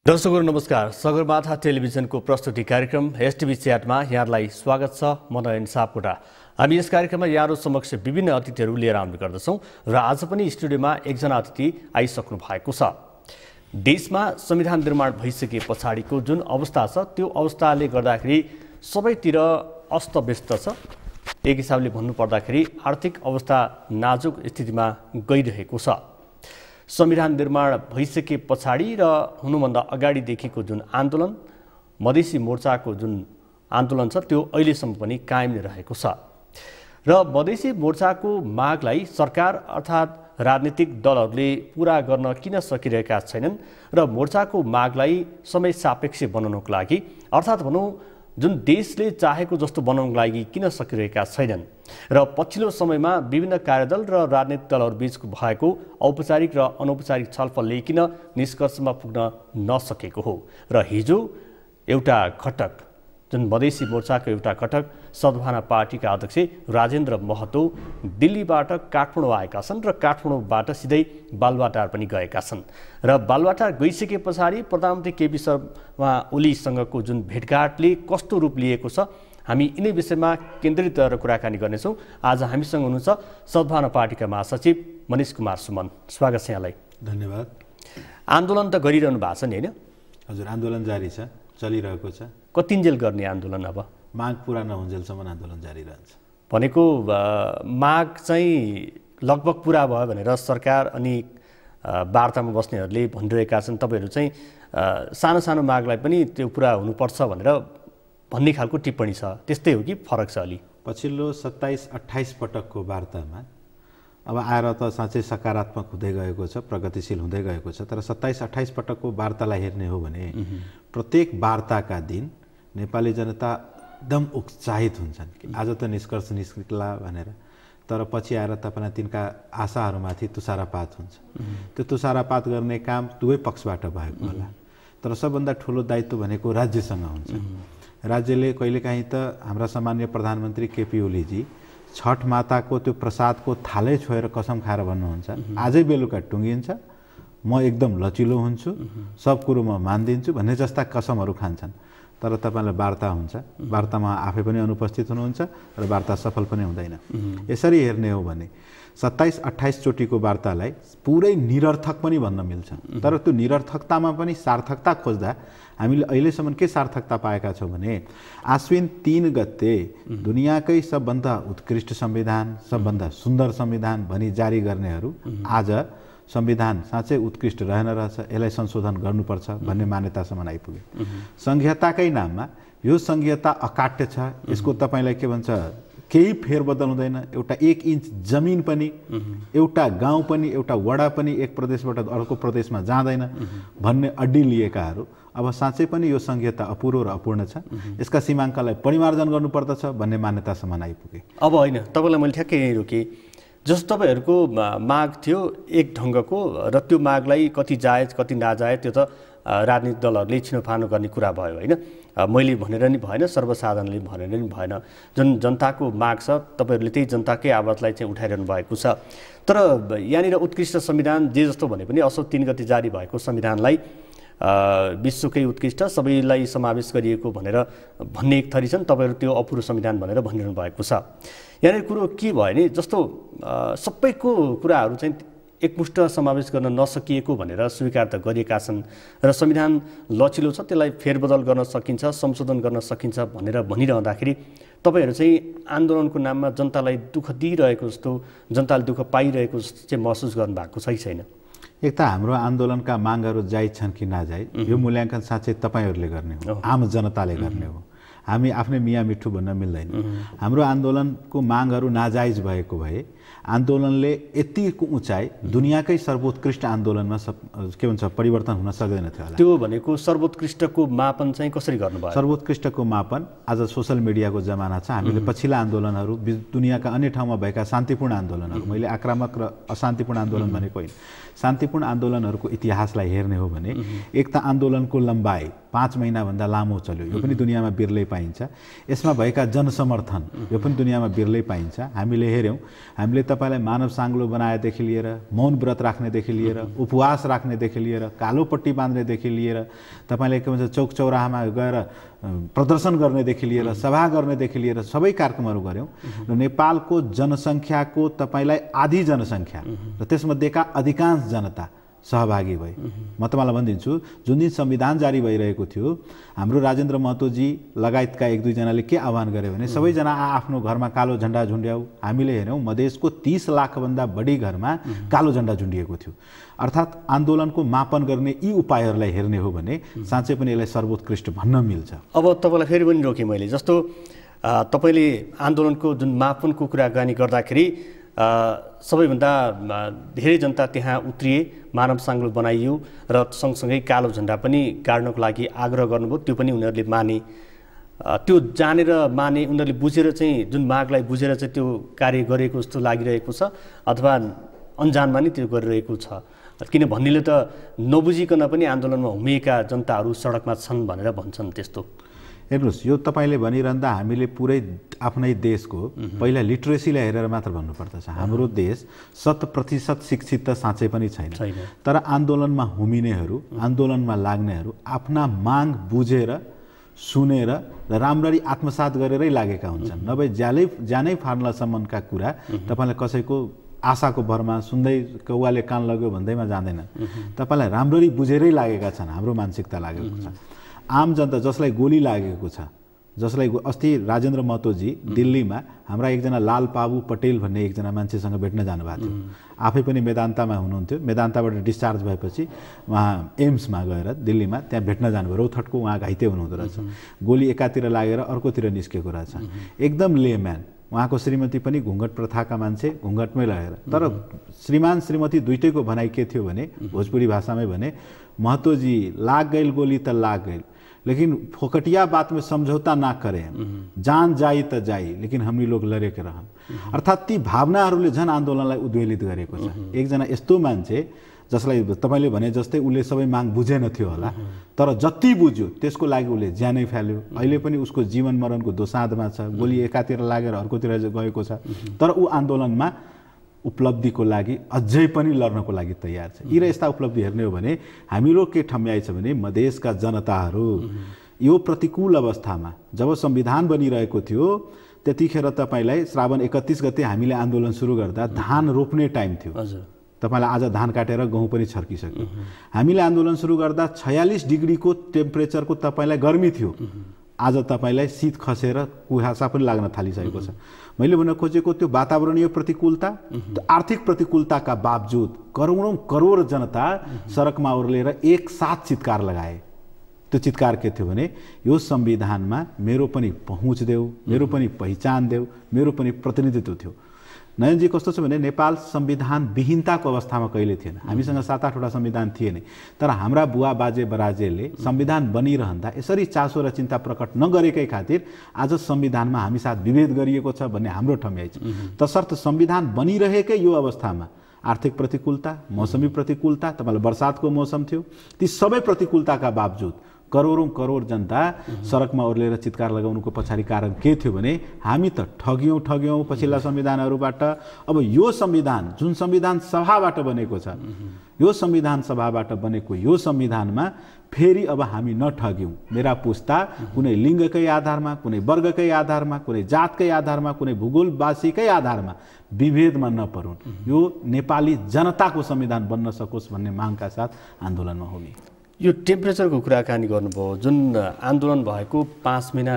दर्शकहरू नमस्कार। सगरमाथा टेलिभिजनको प्रस्तुति कार्यक्रम STV च्याटमा यहाँलाई स्वागत छ। म नयन सापकोटा। हामी यस कार्यक्रममा यहाँहरू समक्ष विभिन्न अतिथिहरू लिएर आउने गर्दछौँ र आज पनि स्टुडियोमा एकजना अतिथि आइसक्नु भएको छ। देशमा संविधान निर्माण भइसके पछाडिको जुन अवस्था छ त्यो अवस्थाले गर्दाखेरि सबैतिर अस्तव्यस्त छ। एक हिसाबले भन्नुपर्दाखेरि आर्थिक अवस्था नाजुक स्थितिमा गइरहेको छ। संविधान निर्माण भइसके पछाडि र हुनुभन्दा अगाडिदेखिको जुन आन्दोलन मधेसी मोर्चाको जुन आन्दोलन छ त्यो अहिलेसम्म पनि कायम नै रहेको छ र मधेसी मोर्चाको मागलाई सरकार अर्थात् राजनीतिक दलहरूले पूरा गर्न किन सकिरहेका छैनन् र मोर्चाको मागलाई समय सापेक्ष बनाउनको लागि अर्थात् भनौँ जुन देशले चाहेको जस्तो बनाउनको लागि किन सकिरहेका छैनन् र पछिल्लो समयमा विभिन्न कार्यदल र राजनीतिक दलहरू बीचको भएको औपचारिक र अनौपचारिक छलफलले किन निष्कर्षमा पुग्न नसकेको हो र हिजो एउटा घटक जुन मधेसी मोर्चाको एउटा घटक सद्भावना पार्टीका अध्यक्ष राजेन्द्र महतो दिल्लीबाट काठमाडौँ आएका छन् र काठमाडौँबाट सिधै बालुवाटार पनि गएका छन् र बालुवाटार गइसके पछाडि प्रधानमन्त्री केपी शर्मा ओलीसँगको जुन भेटघाटले कस्तो रूप लिएको छ हामी यिनै विषयमा केन्द्रित गरेर कुराकानी गर्नेछौँ। आज हामीसँग हुनुहुन्छ सद्भावना पार्टीका महासचिव मनिष कुमार सुमन। स्वागत छ यहाँलाई। धन्यवाद। आन्दोलन त गरिरहनु भएको छ नि होइन? हजुर, आन्दोलन जारी छ, चलिरहेको छ। कतिन्जेल गर्ने आन्दोलन? अब माग पुरा नहुन्जेलसम्म आन्दोलन जारी रहन्छ। भनेको माग चाहिँ लगभग पुरा भयो भनेर सरकार अनि वार्तामा बस्नेहरूले भनिरहेका छन्। तपाईँहरू चाहिँ सानो सानो मागलाई पनि त्यो पुरा हुनुपर्छ भनेर भन्ने खालको टिप्पणी छ, त्यस्तै हो कि फरक छ अलि? पछिल्लो 27-28 पटकको वार्तामा अब आएर त साँच्चै सकारात्मक हुँदै गएको छ, प्रगतिशील हुँदै गएको छ। तर 27-28 पटकको वार्तालाई हेर्ने हो भने प्रत्येक वार्ताका दिन नेपाली जनता एकदम उत्साहित हुन्छन् कि आज त निष्कर्ष निस्कला भनेर। तर पछि आएर तपाईँलाई तिनका आशाहरूमाथि तुषारपात हुन्छ। त्यो तुषारपात गर्ने काम दुवै पक्षबाट भएको होला। तर सबभन्दा ठुलो दायित्व भनेको राज्यसँग हुन्छ। राज्यले कहिलेकाहीँ त हाम्रा सामान्य प्रधानमन्त्री केपी ओलीजी छठ माताको त्यो प्रसादको थालै छोएर कसम खाएर भन्नुहुन्छ, आजै बेलुका टुङ्गिन्छ, म एकदम लचिलो हुन्छु, सब कुरो म मानिदिन्छु भन्ने जस्ता कसमहरू खान्छन्। तर तपाईँलाई वार्ता हुन्छ, वार्तामा आफै पनि अनुपस्थित हुनुहुन्छ र वार्ता सफल पनि हुँदैन। यसरी हेर्ने हो भने 27-28 चोटिको वार्तालाई पुरै निरर्थक पनि भन्न मिल्छ। तर त्यो निरर्थकतामा पनि सार्थकता खोज्दा हामीले अहिलेसम्म के सार्थकता पाएका छौँ भने आश्विन 3 गते दुनियाँकै सबभन्दा उत्कृष्ट संविधान, सबभन्दा सुन्दर संविधान भनी जारी गर्नेहरू आज संविधान साँच्चै उत्कृष्ट रहेन रहेछ, यसलाई संशोधन गर्नुपर्छ भन्ने मान्यतासम्म आइपुगे। संघीयताकै नाममा यो संघीयता अकाट्य छ, यसको तपाईँलाई के भन्छ केही फेरबदल हुँदैन। एउटा 1 इन्च जमिन पनि, एउटा गाउँ पनि, एउटा वडा पनि एक प्रदेशबाट अर्को प्रदेशमा जाँदैन भन्ने अड्डी लिएकाहरू अब साँच्चै पनि यो संघीयता अपुरो र अपूर्ण छ, यसका सीमाङ्कलाई परिमार्जन गर्नुपर्दछ भन्ने मान्यतासम्म आइपुगे। अब होइन, तपाईँलाई मैले ठ्याक्कै यहीँ रोकेँ। जस्तो तपाईँहरूको माग थियो एक ढङ्गको र त्यो मागलाई कति जायज कति नाजायज त्यो त राजनीतिक दलहरूले छिनोफानो गर्ने कुरा भयो होइन? मैले भनेर नि भएन, सर्वसाधारणले भनेर नि भएन। जुन जनताको माग छ तपाईँहरूले त्यही जनताकै आवाजलाई चाहिँ उठाइरहनु भएको छ। तर यहाँनिर उत्कृष्ट संविधान जे जस्तो भने पनि असोज 3 गते जारी भएको संविधानलाई विश्वकै उत्कृष्ट सबैलाई समावेश गरिएको भनेर भन्ने एक थरी छन्, तपाईँहरू त्यो अपुरो संविधान भनेर भनिरहनु भएको छ। यहाँनिर कुरो के भयो भने जस्तो सबैको कुराहरू चाहिँ एकमुष्ट समावेश गर्न नसकिएको भनेर स्वीकार त गरिएका छन् र संविधान लचिलो छ, त्यसलाई फेरबदल गर्न सकिन्छ, संशोधन गर्न सकिन्छ भनेर भनिरहँदाखेरि तपाईँहरू चाहिँ आन्दोलनको नाममा जनतालाई दुःख दिइरहेको जस्तो, जनताले दुःख पाइरहेको जस्तो चाहिँ महसुस गर्नुभएको छ कि छैन? एक त हाम्रो आन्दोलनका मागहरू जायज छन् कि नाजायज यो मूल्याङ्कन साँच्चै तपाईँहरूले गर्ने हो, आम जनताले गर्ने हो। हामी आफ्नै मिया मिठो भन्न मिल्दैन। हाम्रो आन्दोलनको मागहरू नाजायज भएको भए आन्दोलनले यतिको उचाइ दुनियाँकै सर्वोत्कृष्ट आन्दोलनमा के भन्छ परिवर्तन हुन सक्दैन थियो होला। त्यो भनेको सर्वोत्कृष्टको मापन चाहिँ कसरी गर्नुभयो? सर्वोत्कृष्टको मापन आज सोसल मिडियाको जमाना छ। हामीले पछिल्ला आन्दोलनहरू दुनियाँका अन्य ठाउँमा भएका शान्तिपूर्ण आन्दोलनहरू, मैले आक्रामक र अशान्तिपूर्ण आन्दोलन भनेको होइन, शान्तिपूर्ण आन्दोलनहरूको इतिहासलाई हेर्ने हो भने एक त आन्दोलनको लम्बाइ 5 महिनाभन्दा लामो चल्यो, यो पनि दुनियाँमा बिरलै पाइन्छ। यसमा भएका जनसमर्थन यो पनि दुनियाँमा बिरलै पाइन्छ। हामीले हेऱ्यौँ, हामीले तपाईँलाई मानव साङ्लो बनाएदेखि लिएर मौन व्रत राख्नेदेखि लिएर उपवास राख्नेदेखि लिएर कालो पट्टी बाँध्नेदेखि लिएर तपाईँले के भन्छ चौक चौराहामा गएर प्रदर्शन गर्नेदेखि लिएर सभा गर्नेदेखि लिएर सबै कार्यक्रमहरू गऱ्यौँ र नेपालको जनसङ्ख्याको तपाईँलाई आधी जनसङ्ख्या र त्यसमध्येका अधिकांश जनता सहभागी भए। म तपाईँलाई भनिदिन्छु, जुन दिन संविधान जारी भइरहेको थियो हाम्रो राजेन्द्र महतोजी लगायतका एक दुईजनाले के आह्वान गरे भने सबैजना आफ्नो घरमा कालो झन्डा झुन्ड्याऊ। हामीले हेऱ्यौँ मधेसको 30 लाखभन्दा बढी घरमा कालो झन्डा झुन्डिएको थियो। अर्थात् आन्दोलनको मापन गर्ने यी उपायहरूलाई हेर्ने हो भने साँच्चै पनि यसलाई सर्वोत्कृष्ट भन्न मिल्छ। अब तपाईँलाई फेरि पनि रोकेँ मैले, जस्तो तपाईँले आन्दोलनको जुन मापनको कुराकानी गर्दाखेरि सबैभन्दा धेरै जनता त्यहाँ उत्रिए, मानव साङ्लो बनाइयो र सँगसँगै कालो झन्डा पनि गाड्नको लागि आग्रह गर्नुभयो। त्यो पनि उनीहरूले माने, त्यो जानेर माने, उनीहरूले बुझेर चाहिँ जुन मागलाई बुझेर चाहिँ त्यो कार्य गरेको जस्तो लागिरहेको छ अथवा अन्जानमा नै त्यो गरिरहेको छ। किन भन्नेले त नबुझिकन पनि आन्दोलनमा हुमिएका जनताहरू सडकमा छन् भनेर भन्छन्। त्यस्तो हेर्नुहोस्, यो तपाईँले भनिरहँदा हामीले पुरै आफ्नै देशको पहिला लिट्रेसीलाई हेरेर मात्र भन्नुपर्दछ। हाम्रो देश 100% शिक्षित त साँच्चै पनि छैन, तर आन्दोलनमा हुमिनेहरू, आन्दोलनमा लाग्नेहरू आफ्ना माग बुझेर सुनेर र राम्ररी आत्मसात गरेरै लागेका हुन्छन्। नभए ज्यानै फार्नसम्मका कुरा तपाईँलाई कसैको आशाको भरमा सुन्दै कौवाले कान लग्यो भन्दैमा जाँदैन। तपाईँलाई राम्ररी बुझेरै लागेका छन्। हाम्रो मानसिकता लागेको छ। आम जनता जसलाई गोली लागेको छ, जसलाई अस्ति राजेन्द्र महतोजी दिल्लीमा हाम्रा एकजना लाल बाबु पटेल भन्ने एकजना मान्छेसँग भेट्न जानुभएको थियो। आफै पनि मेदान्तामा हुनुहुन्थ्यो। मेदान्ताबाट डिस्चार्ज भएपछि उहाँ एम्समा गएर दिल्लीमा त्यहाँ भेट्न जानुभयो। रौथटको उहाँ घाइते हुनुहुँदो रहेछ। गोली एकातिर लागेर अर्कोतिर निस्केको रहेछ। एकदम लेम्यान। उहाँको श्रीमती पनि घुङ्गट प्रथाका मान्छे, घुङ्गटमै लगेर। तर श्रीमान श्रीमती दुइटैको भनाइ के थियो भने भोजपुरी भाषामै भने महतोजी लाग गइल गोली त लाग गइल, लेकिन फोकटिया बात में समझौता ना करें, जान जाई त जाई, लेकिन हामी लोग लडेका रहन्। अर्थात् ती भावनाहरूले झन् आन्दोलनलाई उद्वेलित गरेको छ। एकजना यस्तो मान्छे जसलाई तपाईँले भने जस्तै उसले सबै माग बुझेन थियो होला, तर जति बुझ्यो त्यसको लागि उसले ज्यानै फाल्यो। अहिले पनि उसको जीवन मरणको दोसाँधमा छ। गोली एकातिर लागेर अर्कोतिर गएको छ, तर ऊ आन्दोलनमा उपलब्धिको लागि अझै पनि लड्नको लागि तयार छ। यी र यस्ता उपलब्धि हेर्ने हो भने हामी लोग के ठम्याइ छ भने मधेसका जनताहरू यो प्रतिकूल अवस्थामा जब संविधान बनिरहेको थियो त्यतिखेर तपाईँलाई श्रावण 31 गते हामीले आन्दोलन सुरु गर्दा धान रोप्ने टाइम थियो। तपाईँलाई आज धान काटेर गहुँ पनि छर्किसक्यो। हामीले आन्दोलन सुरु गर्दा 46 डिग्रीको टेम्परेचरको तपाईँलाई गर्मी थियो। आज तपाईँलाई शीत खसेर कुहासा पनि लाग्न थालिसकेको छ। मैले भन्न खोजेको त्यो वातावरणीय प्रतिकूलता, आर्थिक प्रतिकूलताका बावजुद करोडौं करोड जनता सडकमा ओर्लेर एक साथ चित्कार लगाए। त्यो चित्कार के थियो भने यो संविधानमा मेरो पनि पहुँच देऊ, मेरो पनि पहिचान देऊ, मेरो पनि प्रतिनिधित्व थियो। नयनजी कस्तो छ भने नेपाल संविधान विहीनताको अवस्थामा कहिले थिएन। हामीसँग 7-8 संविधान थिए नै, तर हाम्रा बुवा बाजे बराजेले संविधान बनिरहँदा यसरी चासो र चिन्ता प्रकट नगरेकै खातिर आज संविधानमा हामी साथ विभेद गरिएको छ भन्ने हाम्रो ठम्याइ छ। तसर्थ संविधान बनिरहेकै यो अवस्थामा आर्थिक प्रतिकूलता, मौसमी प्रतिकूलता, तपाईँलाई वर्षातको मौसम थियो, ती सबै प्रतिकूलताका बावजुद करोडौं करोड जनता सडकमा ओर्लेर चित्कार लगाउनुको पछाडि कारण के थियो भने हामी त ठग्यौं पछिल्ला संविधानहरूबाट। अब यो संविधान जुन संविधान सभाबाट बनेको छ, यो संविधान सभाबाट बनेको यो संविधानमा फेरि अब हामी नठग्यौं। मेरा पुस्ता कुनै लिङ्गकै आधारमा, कुनै वर्गकै आधारमा, कुनै जातकै आधारमा, कुनै भूगोलवासीकै आधारमा विभेदमा नपरुन्। यो नेपाली जनताको संविधान बन्न सकोस् भन्ने मागका साथ आन्दोलनमा होमी। यो टेम्परेचरको कुराकानी गर्नुभयो, जुन आन्दोलन भएको 5 महिना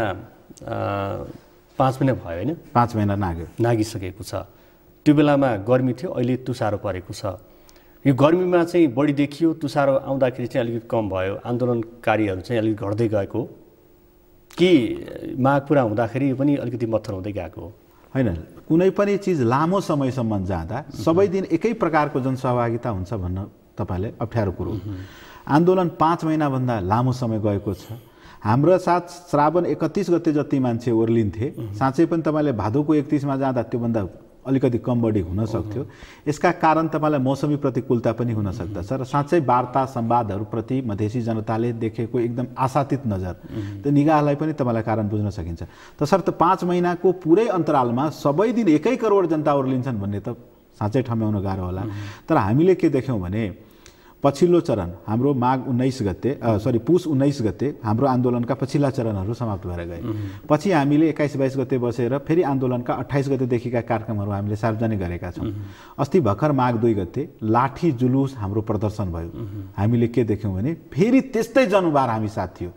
भयो होइन? 5 महिना नागिसकेको छ। त्यो बेलामा गर्मी थियो, अहिले तुसारो परेको छ। यो गर्मीमा चाहिँ बढी देखियो, तुसारो आउँदाखेरि चाहिँ अलिकति कम भयो, आन्दोलनकारीहरू चाहिँ अलिकति घट्दै गएको कि माग पुरा हुँदाखेरि पनि अलिकति मत्थर हुँदै गएको हो? होइन, कुनै पनि चिज लामो समयसम्म जाँदा सबै दिन एकै प्रकारको जनसहभागिता हुन्छ भन्न तपाईँले अप्ठ्यारो कुरो। आन्दोलन 5 महिनाभन्दा लामो समय गएको छ। हाम्रो साथ श्रावण 31 गते जति मान्छे ओर्लिन्थे, साँच्चै पनि तपाईँले भादोको 31 मा जाँदा त्योभन्दा अलिकति कम बढी हुन सक्थ्यो। यसका कारण तपाईँलाई मौसमी प्रतिकूलता पनि हुन सक्दछ र साँच्चै वार्ता संवादहरूप्रति मधेसी जनताले देखेको एकदम आशातीत नजर त्यो निगाहलाई पनि तपाईँलाई कारण बुझ्न सकिन्छ। तसर्थ 5 महिनाको पुरै अन्तरालमा सबै दिन 1 करोड जनता ओर्लिन्छन् भन्ने त साँच्चै ठम्याउन गाह्रो होला। तर हामीले के देख्यौँ भने पछिल्लो चरण हाम्रो पुस 19 गते हाम्रो आन्दोलनका पछिल्ला चरणहरू समाप्त भएर गए। पछि हामीले 21-22 गते बसेर फेरि आन्दोलनका 28 गतेदेखिका कार्यक्रमहरू हामीले सार्वजनिक गरेका छौँ। अस्ति भर्खर माघ 2 गते लाठी जुलुस हाम्रो प्रदर्शन भयो। हामीले के देख्यौँ भने फेरि त्यस्तै जनभार हामी साथ थियो,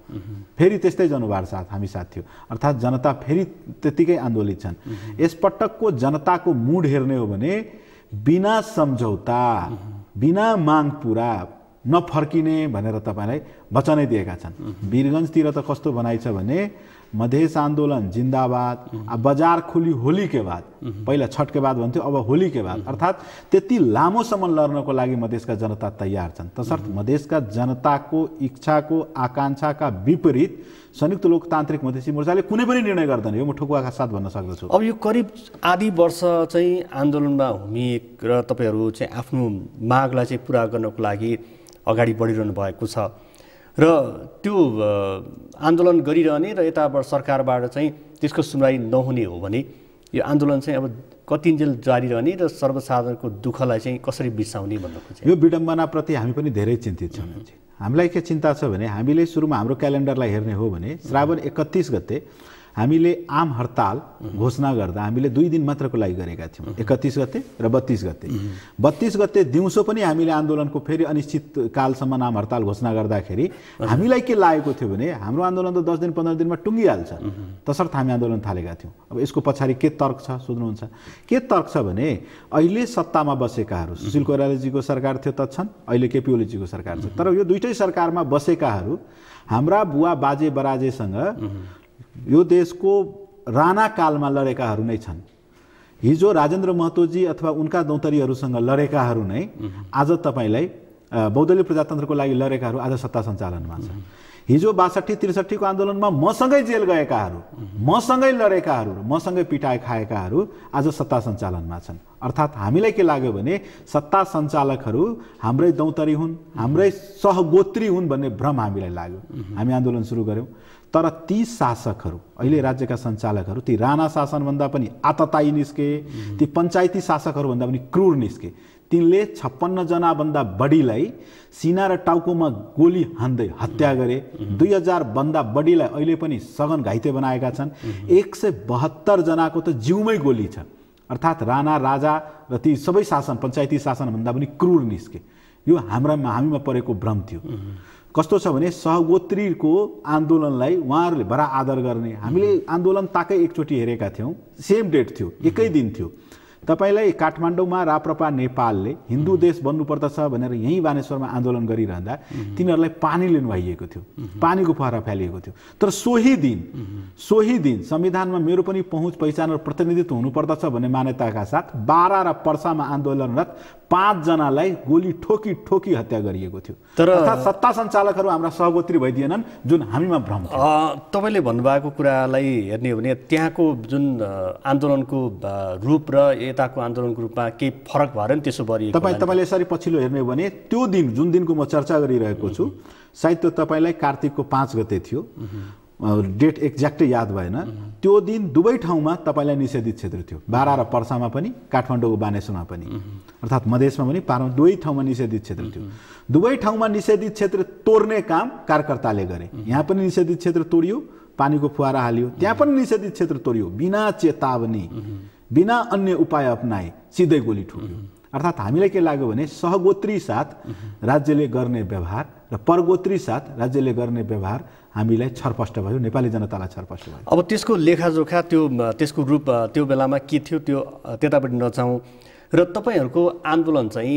अर्थात् जनता फेरि त्यतिकै आन्दोलित छन्। यसपटकको जनताको मुड हेर्ने हो भने बिना सम्झौता बिना माग पुरा नफर्किने भनेर तपाईलाई वचनै दिएका छन्। वीरगञ्जतिर त कस्तो भनाइ छ भने मधेस आन्दोलन जिन्दाबाद, बजार खुली होली के बाद, पहिला छठ के बाद भन्थ्यो, अब होली के बाद, अर्थात् त्यति लामोसम्म लड्नको लागि मधेसका जनता तयार छन्। तसर्थ मधेसका जनताको इच्छाको आकांक्षाका विपरीत संयुक्त लोकतान्त्रिक मधेसी मोर्चाले कुनै पनि निर्णय गर्दैन, यो म ठोकुवाका साथ भन्न सक्दछु। अब यो करिब आधी वर्ष चाहिँ आन्दोलनमा हुमिएर तपाईहरु चाहिँ आफ्नो मागलाई चाहिँ पूरा गर्नको लागि अगाडि बढिरहनु भएको छ र त्यो आन्दोलन गरिरहने र यताबाट सरकारबाट चाहिँ त्यसको सुनवाई नहुने हो भने यो आन्दोलन चाहिँ अब कतिन्जेल जारी रहने र सर्वसाधारणको दुःखलाई चाहिँ कसरी बिसाउने भन्ने खोजे। यो विडम्बनाप्रति हामी पनि धेरै चिन्तित छौँ। हामीलाई के चिन्ता छ भने हामीले सुरुमा हाम्रो क्यालेन्डरलाई हेर्ने हो भने श्रावण 31 गते हामीले आम हडताल घोषणा गर्दा हामीले 2 दिन मात्रको लागि गरेका थियौँ, 31 गते र 32 गते। 32 गते दिउँसो पनि हामीले आन्दोलनको फेरि अनिश्चित कालसम्म आम हडताल घोषणा गर्दाखेरि हामीलाई के लागेको थियो भने हाम्रो आन्दोलन त 10 दिन 15 दिनमा टुङ्गिहाल्छ, तसर्थ हामी आन्दोलन थालेका थियौँ। अब यसको पछाडि के तर्क छ सोध्नुहुन्छ? के तर्क छ भने अहिले सत्तामा बसेकाहरू सुशील कोइरालाजीको सरकार थियो त छन्, अहिले केपी ओलीजीको सरकार छ, तर यो दुईटै सरकारमा बसेकाहरू हाम्रा बुवा बाजे बराजेसँग यो देशको राणा कालमा लडेकाहरू नै छन्। हिजो राजेन्द्र महतोजी अथवा उनका दौतरीहरूसँग लडेकाहरू नै आज तपाईलाई बहुदलीय प्रजातन्त्रको लागि लडेकाहरू आज सत्ता सञ्चालनमा छन्। हिजो 62-63 को आन्दोलनमा मसँगै जेल गएकाहरू, मसँगै लडेकाहरू, मसँगै पिटाइ खाएकाहरू आज सत्ता सञ्चालनमा छन्। अर्थात् हामीलाई के लाग्यो भने सत्ता सञ्चालकहरू हाम्रै दौतरी हुन्, हाम्रै सहगोत्री हुन् भन्ने भ्रम हामीलाई लाग्यो। हामी आन्दोलन सुरु गर्यौँ, तर ती शासकहरू अहिले राज्यका सञ्चालकहरू ती राणा शासनभन्दा पनि आततायी निस्के, ती पञ्चायती शासकहरूभन्दा पनि क्रूर निस्के। तिनले 56 जनाभन्दा बढीलाई सिना र टाउकोमा गोली हान्दै हत्या गरे। 2000 भन्दा बढीलाई अहिले पनि सघन घाइते बनाएका छन्। 172 जनाको त जिउमै गोली छ। अर्थात् राणा राजा र ती सबै शासन पञ्चायती शासनभन्दा पनि क्रूर निस्के। यो हामीमा परेको भ्रम थियो। कस्तो छ भने सहगोत्रीको आन्दोलनलाई उहाँहरूले बडा आदर गर्ने। हामीले आन्दोलन ताकै एकचोटि हेरेका थियौँ, सेम डेट थियो, एकै दिन थियो। तपाईलाई काठमाडौँमा राप्रपा नेपालले हिन्दू देश बन्नुपर्दछ भनेर यहीँ बानेश्वरमा आन्दोलन गरिरहँदा तिनीहरूलाई पानी लिनुभइएको थियो, पानीको फहरा फ्यालिएको थियो। तर सोही दिन संविधानमा मेरो पनि पहुँच पहिचान र प्रतिनिधित्व हुनुपर्दछ भन्ने मान्यताका साथ 12 र पर्सामा आन्दोलनरत 5 जनालाई गोली ठोकी हत्या गरिएको थियो। तर अर्थात् सत्ता सञ्चालकहरू हाम्रा सहगोत्री भइदिएनन्, जुन हामीमा भ्रम थियो। तपाईले भन्नुभएको कुरालाई हेर्ने हो भने त्यहाँको जुन आन्दोलनको रूप र यताको आन्दोलनको रूपमा केही फरक भएर नि त्यसो गरिएको। तपाईले यसरी पछिल्लो हेर्ने हो भने त्यो दिन जुन दिनको म चर्चा गरिरहेको छु, सायद त्यो तपाईलाई कार्तिकको 5 गते थियो, डेट एक्ज्याक्टै याद भएन। त्यो दिन दुवै ठाउँमा तपाईलाई निषेधित क्षेत्र थियो, 12 र पर्सामा पनि काठमाडौँको बानेश्वरमा पनि, अर्थात् मधेसमा पनि पारमा दुवै ठाउँमा निषेधित क्षेत्र थियो। दुवै ठाउँमा निषेधित क्षेत्र तोड्ने काम कार्यकर्ताले गरे। यहाँ पनि निषेधित क्षेत्र तोडियो, पानीको फुवारा हालियो, त्यहाँ पनि निषेधित क्षेत्र तोडियो, बिना चेतावनी, बिना अन्य उपाय अपनाए सिधै गोली ठोक्यो। अर्थात् हामीलाई के लाग्यो भने सहगोत्री साथ राज्यले गर्ने व्यवहार र परगोत्री साथ राज्यले गर्ने व्यवहार हामीलाई छरपष्ट भयो, नेपाली जनतालाई छरपष्ट भयो। अब त्यसको लेखाजोखा त्यसको रूप त्यो बेलामा के थियो त्यो त्यतापट्टि नजाउँ र तपाईहरूको आन्दोलन चाहिँ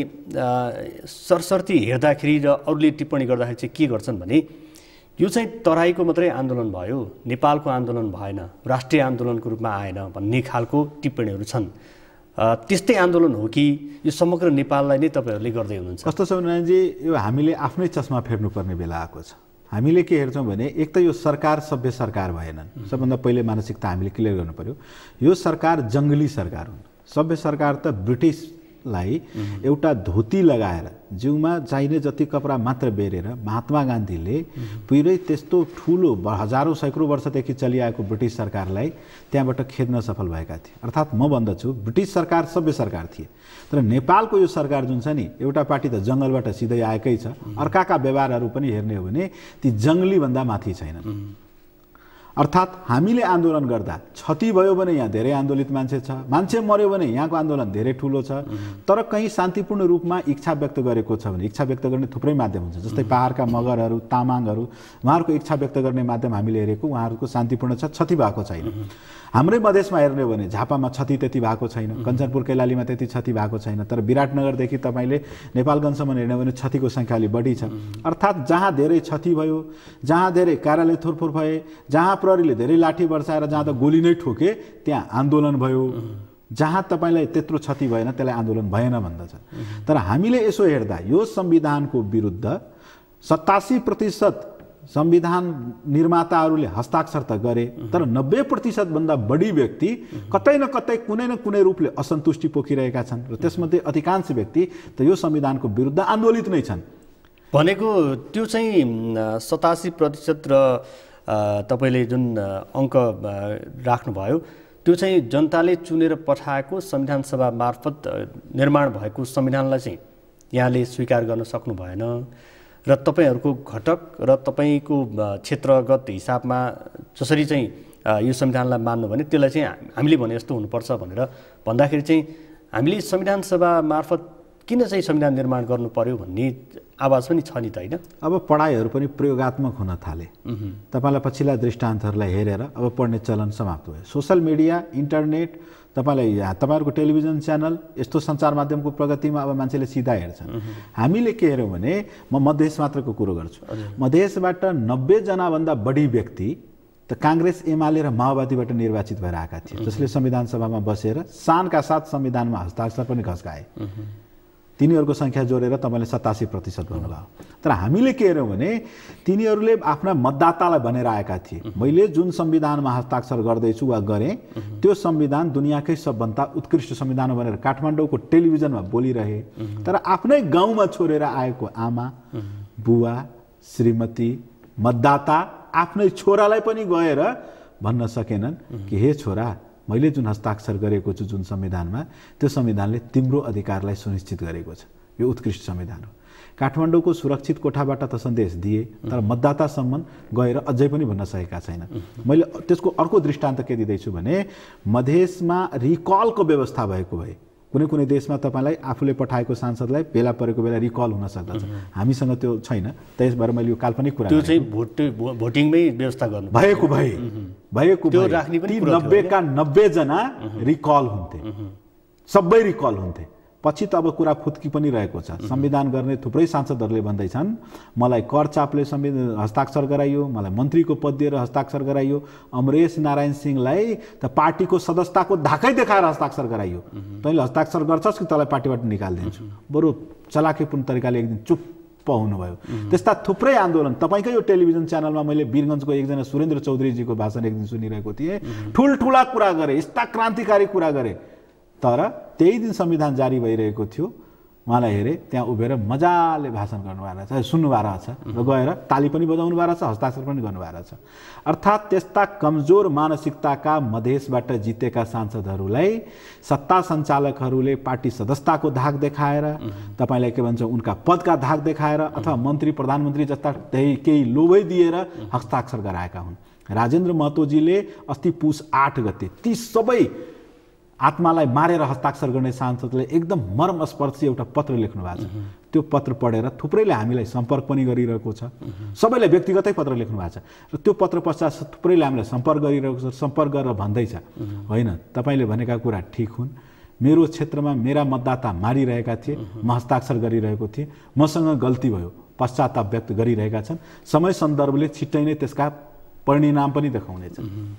सरसर्ती हेर्दाखेरि र अरूले टिप्पणी गर्दाखेरि चाहिँ के गर्छन् भने यो चाहिँ तराईको मात्रै आन्दोलन भयो, नेपालको आन्दोलन भएन, राष्ट्रिय आन्दोलनको रूपमा आएन भन्ने खालको टिप्पणीहरू छन्। त्यस्तै आन्दोलन हो कि यो समग्र नेपाललाई नै तपाईहरूले गर्दै हुनुहुन्छ? कस्तो छ भनेजी, यो हामीले आफ्नै चस्मा फेर्नुपर्ने बेला आएको छ। हामीले के हेर्छौँ भने एक त यो सरकार सभ्य सरकार भएनन्। सबभन्दा पहिले मानसिकता हामीले क्लियर गर्नु पर्यो। यो सरकार जङ्गली सरकार हुन्, सभ्य सरकार त ब्रिटिसलाई एउटा धोती लगाएर जिउमा चाहिने जति कपडा मात्र बेरेर महात्मा गान्धीले पुरै त्यस्तो ठुलो हजारौं सैकौं वर्षदेखि चलिआएको ब्रिटिस सरकारलाई त्यहाँबाट खेद्न सफल भएका थिए। अर्थात् म भन्दछु ब्रिटिस सरकार सभ्य सरकार थिए, तर नेपालको यो सरकार जुन छ नि एउटा पार्टी त जंगलबाट सिधै आएकै छ, अर्काका व्यवहारहरू पनि हेर्ने हो भने ती जंगली भन्दा माथि छैनन्। अर्थात् हामीले आन्दोलन गर्दा क्षति भयो भने यहाँ धेरै आन्दोलित मान्छे छ, मान्छे मर्यो भने यहाँको आन्दोलन धेरै ठुलो छ, तर कहीँ शान्तिपूर्ण रूपमा इच्छा व्यक्त गरेको छ भने इच्छा व्यक्त गर्ने थुप्रै माध्यम हुन्छ। जस्तै पहाडका मगरहरू, तामाङहरू, उहाँहरूको इच्छा व्यक्त गर्ने माध्यम हामीले हेरेको उहाँहरूको शान्तिपूर्ण छ, क्षति भएको छैन। हाम्रै मधेसमा हेर्ने हो भने झापामा क्षति त्यति भएको छैन, कञ्चनपुर कैलालीमा त्यति क्षति भएको छैन, तर विराटनगरदेखि तपाईँले नेपालगञ्जसम्म हेर्ने हो भने क्षतिको सङ्ख्या अलि बढी छ। अर्थात् जहाँ धेरै क्षति भयो, जहाँ धेरै कार्यालय थोरफोर भए, जहाँ प्रहरीले धेरै लाठी बर्साएर जहाँ त गोली नै ठोके त्यहाँ आन्दोलन भयो, जहाँ तपाईँलाई त्यत्रो क्षति भएन त्यसलाई आन्दोलन भएन भन्दछ। तर हामीले यसो हेर्दा यो संविधानको विरुद्ध 87% संविधान निर्माताहरूले हस्ताक्षर त गरे, तर 90% भन्दा बढी व्यक्ति कतै न कतै कुनै न कुनै रूपले असन्तुष्टि पोखिरहेका छन् र त्यसमध्ये अधिकांश व्यक्ति त यो संविधानको विरुद्ध आन्दोलित नै छन्। भनेको त्यो चाहिँ 87% र तपाईले जुन अङ्क राख्नुभयो त्यो चाहिँ जनताले चुनेर पठाएको संविधान सभा मार्फत निर्माण भएको संविधानलाई चाहिँ यहाँले स्वीकार गर्न सक्नु भएन र तपाईहरुको घटक र तपाईको क्षेत्रगत हिसाबमा जसरी चाहिँ यो संविधानलाई मान्नु भने त्यसलाई चाहिँ हामीले भने जस्तो हुनुपर्छ भनेर भन्दाखेरि चाहिँ हामीले संविधान सभा मार्फत किन चाहिँ संविधान निर्माण गर्नु पर्यो भन्ने आवाज पनि छ नि त हैन। अब पढाइहरु पनि प्रयोगात्मक हुन थाले। तपाईलाई पछिल्ला दृष्टान्तहरुलाई हेरेर अब पढ्ने चलन समाप्त भयो। सोशल मिडिया, इन्टरनेट, तपाईहरुको टेलिभिजन च्यानल, यस्तो सञ्चार माध्यमको प्रगतिमा अब मान्छेले सिधा हेर्छन्। हामीले के हेर्यौं भने म मधेस मात्रको कुरो गर्छु। मधेसबाट 90 जना भन्दा बढी व्यक्ति त कांग्रेस, एमाले र माओवादीबाट निर्वाचित भएर आएका थिए, जसले संविधान सभामा बसेर शानका साथ संविधानमा हस्ताक्षर पनि घस्काए। तिनीहरूको संख्या जोडेर तपाईले 87% भन्नुभयो। तर हामीले के हेर्यौं भने तिनीहरूले आफ्ना मतदातालाई भनेर आएका थिए, मैले जुन संविधानमा हस्ताक्षर गर्दैछु वा गरे त्यो संविधान दुनियाकै सबभन्दा उत्कृष्ट संविधान हो भनेर काठमाडौँको टेलिभिजनमा बोलिरहे। तर आफ्नै गाउँमा छोडेर आएको आमा, बुवा, श्रीमती, मतदाता आफ्नै छोरालाई पनि गएर भन्न सकेनन् कि हे छोरा, मैले जुन हस्ताक्षर गरेको छु जुन संविधानमा, त्यो संविधानले तिम्रो अधिकारलाई सुनिश्चित गरेको छ, यो उत्कृष्ट संविधान हो। काठमाडौँको सुरक्षित कोठाबाट त सन्देश दिए, तर मतदातासम्म गएर अझै पनि भन्न सकेका छैनन्। मैले त्यसको अर्को दृष्टान्त के दिँदैछु भने मधेसमा रिकलको व्यवस्था भएको भए कुनै कुनै देशमा तपाईलाई आफूले पठाएको सांसदलाई बेला परेको बेला रिकल हुन सक्दछ। हामीसँग त्यो छैन, त्यसबारे मैले यो काल्पनिक कुरा त्यो चाहिँ भोटिङमै व्यवस्था गर्नु भएको त्यो राख्ने पनि 90 का 90 जना रिकल हुन्थे, सबै रिकल हुन्थे। पछि त अब कुरा फुत्की पनि रहेको छ। संविधान गर्ने थुप्रै सांसदहरूले भन्दैछन् मलाई कर चापले संविधान हस्ताक्षर गराइयो, मलाई मन्त्रीको पद दिएर हस्ताक्षर गराइयो, अमरेश नारायण सिंहलाई त पार्टीको सदस्यताको धाकै देखाएर हस्ताक्षर गराइयो। तैँले हस्ताक्षर गर्छस् कि तँलाई पार्टीबाट निकाल्दिन्छु। बरु चलाकीपूर्ण तरिकाले एक दिन चुप्प हुनुभयो। त्यस्ता थुप्रै आन्दोलन तपाईकै यो टेलिभिजन च्यानलमा मैले वीरगञ्जको एकजना सुरेन्द्र चौधरीजीको भाषण एक दिन सुनिरहेको थिएँ। ठुलठुला कुरा गरे, यस्ता क्रान्तिकारी कुरा गरे, तर त्यही दिन संविधान जारी भइरहेको थियो। उहाँलाई हेरे त्यहाँ उभिएर मजाले भाषण गर्नुभएको छ, सुन्नुभएको रहेछ र गएर ताली पनि बजाउनु भएको छ, हस्ताक्षर पनि गर्नुभएको रहेछ। अर्थात् त्यस्ता कमजोर मानसिकताका मधेसबाट जितेका सांसदहरूलाई सत्ता सञ्चालकहरूले पार्टी सदस्यताको धाक देखाएर, तपाईलाई के भन्छ उनका पदका धाक देखाएर अथवा मन्त्री प्रधानमन्त्री जस्ता केही लोभै दिएर हस्ताक्षर गराएका हुन्। राजेन्द्र महतोजीले अस्ति पुस 8 गते ती सबै आत्मालाई मारेर हस्ताक्षर गर्ने सांसदले एकदम मर्मस्पर्शी एउटा पत्र लेख्नु भएको छ। त्यो पत्र पढेर थुप्रैले हामीलाई सम्पर्क पनि गरिरहेको छ, सबैलाई व्यक्तिगतै पत्र लेख्नु भएको छ र त्यो पत्र पश्चात थुप्रैले हामीलाई सम्पर्क गरिरहेको छ। सम्पर्क गरेर भन्दैछ, होइन तपाईले भनेका कुरा ठिक हुन्, मेरो क्षेत्रमा मेरा मतदाता मारिरहेका थिए, म हस्ताक्षर गरिरहेको थिएँ, मसँग गल्ती भयो, पश्चाताप व्यक्त गरिरहेका छन्। समय सन्दर्भले छिट्टै नै त्यसका परिणाम पनि देखाउनेछ।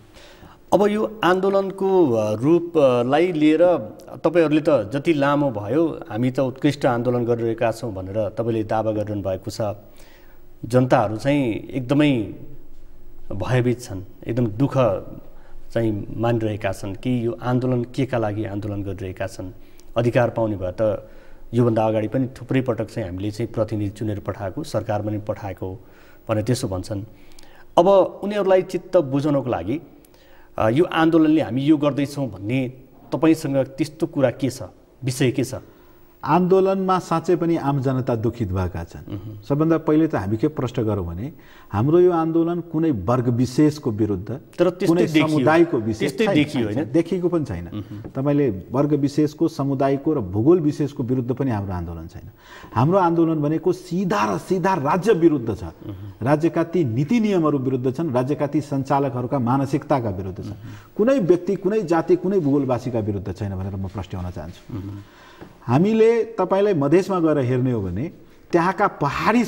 अब यो आन्दोलनको रूपलाई लिएर तपाईहरुले त जति लामो भयो हामी त उत्कृष्ट आन्दोलन गरिरहेका छौं भनेर तपाईले दावा गरिरहनु भएको छ। जनताहरू चाहिँ एकदमै भयभीत छन्, एकदम दुःख चाहिँ मानिरहेका छन् कि यो आन्दोलन केका लागि आन्दोलन गरिरहेका छन्? अधिकार पाउने भए त योभन्दा अगाडि पनि थुप्रै पटक चाहिँ हामीले चाहिँ प्रतिनिधि चुनेर पठाएको, सरकारमा पनि पठाएको भनेर त्यसो भन्छन्। अब उनीहरूलाई चित्त बुझाउनको लागि यो आन्दोलनले हामी यो गर्दैछौँ भन्ने तपाईँसँग त्यस्तो कुरा के छ, विषय के छ? आन्दोलनमा साँच्चै पनि आम जनता दुखित भएका छन्। सबभन्दा पहिले त हामी के प्रश्न गरौँ भने हाम्रो यो आन्दोलन कुनै वर्ग विशेषको विरुद्ध, कुनै समुदायको विशेष देखिएको पनि छैन। तपाईँले वर्ग विशेषको, समुदायको र भूगोल विशेषको विरुद्ध पनि हाम्रो आन्दोलन छैन। हाम्रो आन्दोलन भनेको सिधा र सिधा राज्य विरुद्ध छ। राज्यका ती नीति नियमहरू विरुद्ध छन्, राज्यका ती सञ्चालकहरूका मानसिकताका विरुद्ध छन्। कुनै व्यक्ति, कुनै जाति, कुनै भूगोलवासीका विरुद्ध छैन भनेर म प्रश्न गर्न चाहन्छु। हामीले तपाईलाई मधेसमा गएर हेर्ने हो भने त्यहाँका पहाडी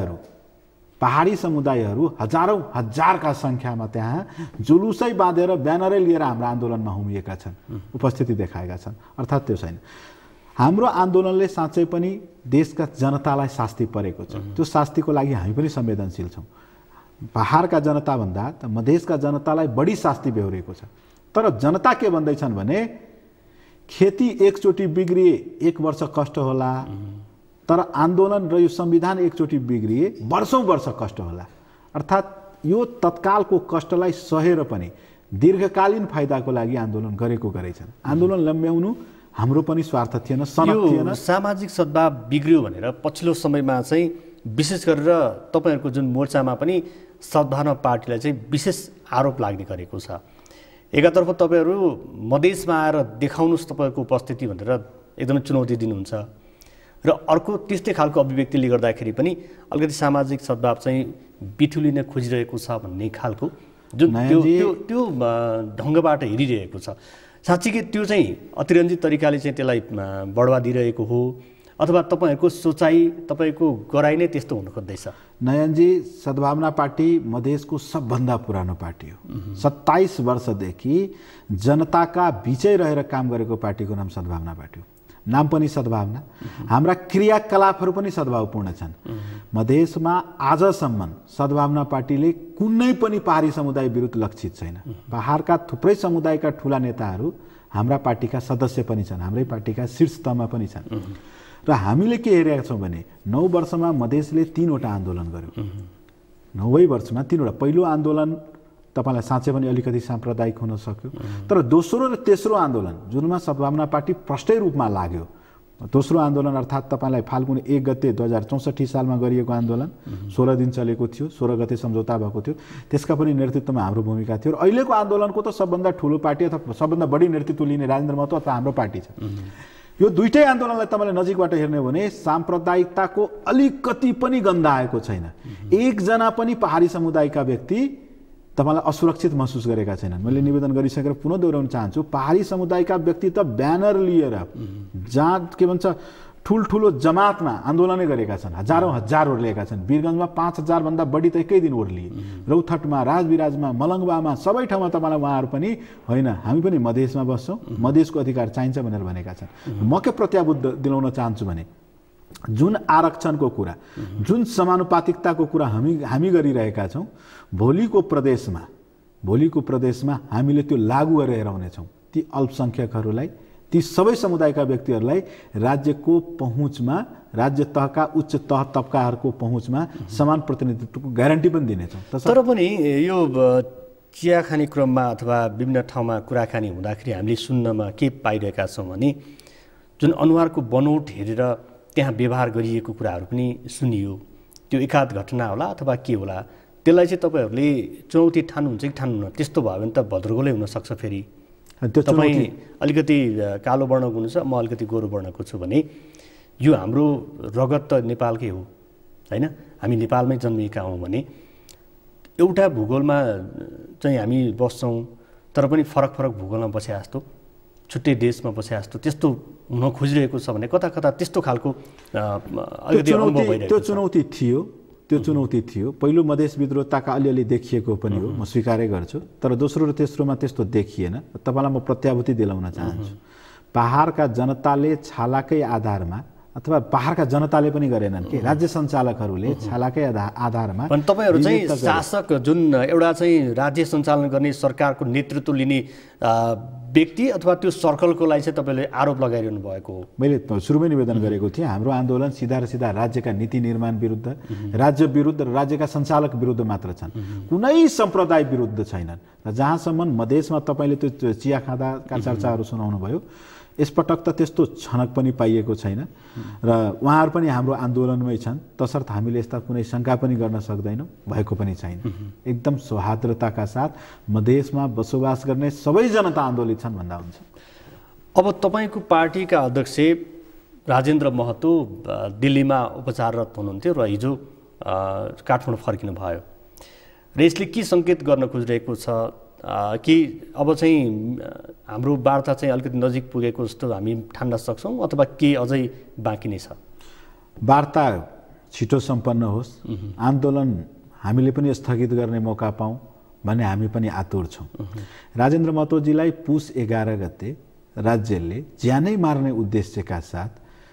समुदायहरू हजारौं हजारका संख्यामा त्यहाँ जुलुसै बाँधेर ब्यानरै लिएर हाम्रो आन्दोलनमा हुमिएका छन्, उपस्थिति देखाएका छन्। अर्थात् त्यो छैन। हाम्रो आन्दोलनले साँच्चै पनि देशका जनतालाई शास्ति परेको छ। त्यो शास्तिको लागि हामी पनि संवेदनशील छौँ। पहाडका जनताभन्दा त मधेसका जनतालाई बढी शास्ति बेहोरेको छ। तर जनता के भन्दैछन् भने खेती एकचोटि बिग्रिए 1 वर्ष कष्ट होला, तर आन्दोलन र यो संविधान एकचोटि बिग्रिए वर्षौं वर्ष कष्ट होला। अर्थात् यो तत्कालको कष्टलाई सहेर पनि दीर्घकालीन फाइदाको लागि आन्दोलन गरेछन्। आन्दोलन लम्ब्याउनु हाम्रो पनि स्वार्थ थिएन, सनक थिएन। सामाजिक सद्भाव बिग्रियो भनेर पछिल्लो समयमा चाहिँ विशेष गरेर तपाईहरुको जुन मोर्चामा पनि सद्भावना पार्टीलाई चाहिँ विशेष आरोप लाग्ने गरेको छ। एकातर्फ तपाईहरु मधेसमा आएर देखाउनुस् तपाईहरुको उपस्थिति भनेर एकदमै चुनौती दिनुहुन्छ र अर्को त्यस्तै खालको अभिव्यक्तिले गर्दाखेरि पनि अलिकति सामाजिक सद्भाव चाहिँ बिथुलिन खोजिरहेको छ भन्ने खालको जुन त्यो ढंगबाट हेरिरहेको छ। साच्चै त्यो चाहिँ अतिरञ्जित तरिकाले चाहिँ त्यसलाई बढावा दिइरहेको हो अथवा तपाईहरुको सोचाइ, तपाईको गराइ नै त्यस्तो हुन खोज्दैछ? नयनजी, सद्भावना पार्टी मधेसको सबभन्दा पुरानो पार्टी हो। 27 वर्षदेखि जनताका बीचै रहेर काम गरेको पार्टीको नाम सद्भावना पार्टी हो। नाम पनि सद्भावना। हाम्रा क्रियाकलापहरू पनि सद्भावपूर्ण छन्। मधेसमा आजसम्म सद्भावना पार्टीले कुनै पनि पहाडी समुदाय विरुद्ध लक्षित छैन। पहाडका थुप्रै समुदायका ठूला नेताहरू हाम्रा पार्टीका सदस्य पनि छन्, हाम्रै पार्टीका शीर्ष तहमा पनि छन्। र हामीले के हेरेका छौं भने 9 वर्षमा मधेसले 3 वटा आन्दोलन गर्यो। 9 वर्षमा 3 वटा। पहिलो आन्दोलन तपाईलाई साँच्चै पनि अलिकति साम्प्रदायिक हुन सक्यो, तर दोस्रो र तेस्रो आन्दोलन जुनमा सद्भावना पार्टी प्रष्टै रूपमा लाग्यो। दोस्रो आन्दोलन अर्थात् तपाईलाई फाल्गुन 1 गते 2064 सालमा गरिएको आन्दोलन 16 दिन चलेको थियो, 16 गते सम्झौता भएको थियो। त्यसका पनि नेतृत्वमा हाम्रो भूमिका थियो। र अहिलेको आन्दोलनको त सबभन्दा ठूलो पार्टी अथवा सबभन्दा बढी नेतृत्व लिने राजेन्द्र महतो अथवा हाम्रो पार्टी छ। यो दुईटै आन्दोलनलाई तपाईले नजिकबाट हेर्ने हो भने साम्प्रदायिकताको अलिकति पनि गन्ध आएको छैन। एकजना पनि पहाडी समुदायका व्यक्ति तपाईलाई असुरक्षित महसुस गरेका छैनन्। मैले निवेदन गरिसकेर पुनः दोहोर्याउन चाहन्छु, पहाडी समुदायका व्यक्ति त ब्यानर लिएर जहाँ के भन्छ ठुलठुलो जमातमा आन्दोलनै गरेका छन्। हजारौं हजार ओर्लिएका छन्। वीरगञ्जमा 5000 भन्दा बढी त एकै दिन ओर्लिए। रौथटमा, राजविराजमा, मलङ्गवामा सबै ठाउँमा तपाईलाई उहाँहरू पनि होइन हामी पनि मधेसमा बस्छौं, मधेसको अधिकार चाहिन्छ भनेर भनेका छन्। म के प्रत्याबुद्ध दिलाउन चाहन्छु भने जुन आरक्षणको कुरा, जुन समानुपातिकताको कुरा हामी गरिरहेका छौं, भोलिको प्रदेशमा हामीले त्यो लागू गरेर हेराउनेछौं। ती अल्पसंख्यकहरूलाई, ती सबै समुदायका व्यक्तिहरूलाई राज्यको पहुँचमा, राज्य तहका उच्च तह तबकाहरूको पहुँचमा समान प्रतिनिधित्वको ग्यारेन्टी पनि दिनेछौँ। तर पनि यो चिया खाने क्रममा अथवा विभिन्न ठाउँमा कुराकानी हुँदाखेरि हामीले सुन्नमा के पाइरहेका छौँ भने जुन अनुहारको बनोट हेरेर त्यहाँ व्यवहार गरिएको कुराहरू पनि सुनियो। त्यो एकाध घटना होला अथवा के होला, त्यसलाई चाहिँ तपाईहरूले चुनौती ठान्नुहुन्छ कि ठान्नुहुन्न? त्यस्तो भयो भने त भद्रगोलै हुनसक्छ। फेरि तपाईँ अलिकति कालो वर्णको हुनुहुन्छ, म अलिकति गोरो वर्णको छु भने यो हाम्रो रगत त नेपालकै हो होइन? हामी नेपालमै जन्मिएका हौँ भने एउटा भूगोलमा चाहिँ हामी बस्छौँ, तर पनि फरक फरक भूगोलमा बसे जस्तो, छुट्टै देशमा बसे जस्तो त्यस्तो हुन खोजिरहेको छ भने कता कता त्यस्तो खालको अलिकति अनुभव भइरहेको छ। त्यो चुनौती थियो। पहिलो मधेस विद्रोहताका अलिअलि देखिएको पनि हो, म स्वीकारै गर्छु। तर दोस्रो र तेस्रोमा त्यस्तो देखिएन। तपाईलाई म प्रत्याभूति दिलाउन चाहन्छु। पहाडका जनताले छालाकै आधारमा अथवा पहाडका जनताले पनि गरेनन् के राज्य सञ्चालकहरूले छालाकै आधारमा पनि तपाईहरु चाहिँ शासक जुन एउटा चाहिँ राज्य सञ्चालन गर्ने सरकारको नेतृत्व लिने व्यक्ति अथवा त्यो सर्कलको लागि चाहिँ तपाईले आरोप लगाइरहनु भएको हो। मैले सुरुमै निवेदन गरेको थिएँ हाम्रो आन्दोलन सिधा र सिधा राज्यका नीति निर्माण विरुद्ध राज्य विरुद्ध र राज्यका सञ्चालक विरुद्ध मात्र छन् कुनै सम्प्रदाय विरुद्ध छैनन् र जहाँसम्म मधेसमा तपाईले त्यो चिया खाँदाका चर्चाहरू सुनाउनु भयो यसपटक त त्यस्तो छनक पनि पाइएको छैन र उहाँहरू पनि हाम्रो आन्दोलनमै छन् तसर्थ हामीले यस्ता कुनै शङ्का पनि गर्न सक्दैनौँ भएको पनि छैन एकदम सौहार्दताका साथ मधेसमा बसोबास गर्ने सबै जनता आन्दोलित छन् भन्दा हुन्छ। अब तपाईको पार्टीका अध्यक्ष राजेन्द्र महतो दिल्लीमा उपचाररत हुनुहुन्थ्यो र हिजो काठमाडौँ फर्किनु भयो र यसले के सङ्केत गर्न खोजिरहेको छ कि अब चाहिँ हाम्रो वार्ता चाहिँ अलिकति नजिक पुगेको जस्तो हामी ठान्न सक्छौँ अथवा के अझै बाँकी नै छ? वार्ता छिटो सम्पन्न होस् आन्दोलन हामीले पनि स्थगित गर्ने मौका पाऊँ भन्ने हामी पनि आतुर छौँ। राजेन्द्र महतोजीलाई पुस 11 गते राज्यले ज्यानै मार्ने उद्देश्यका साथ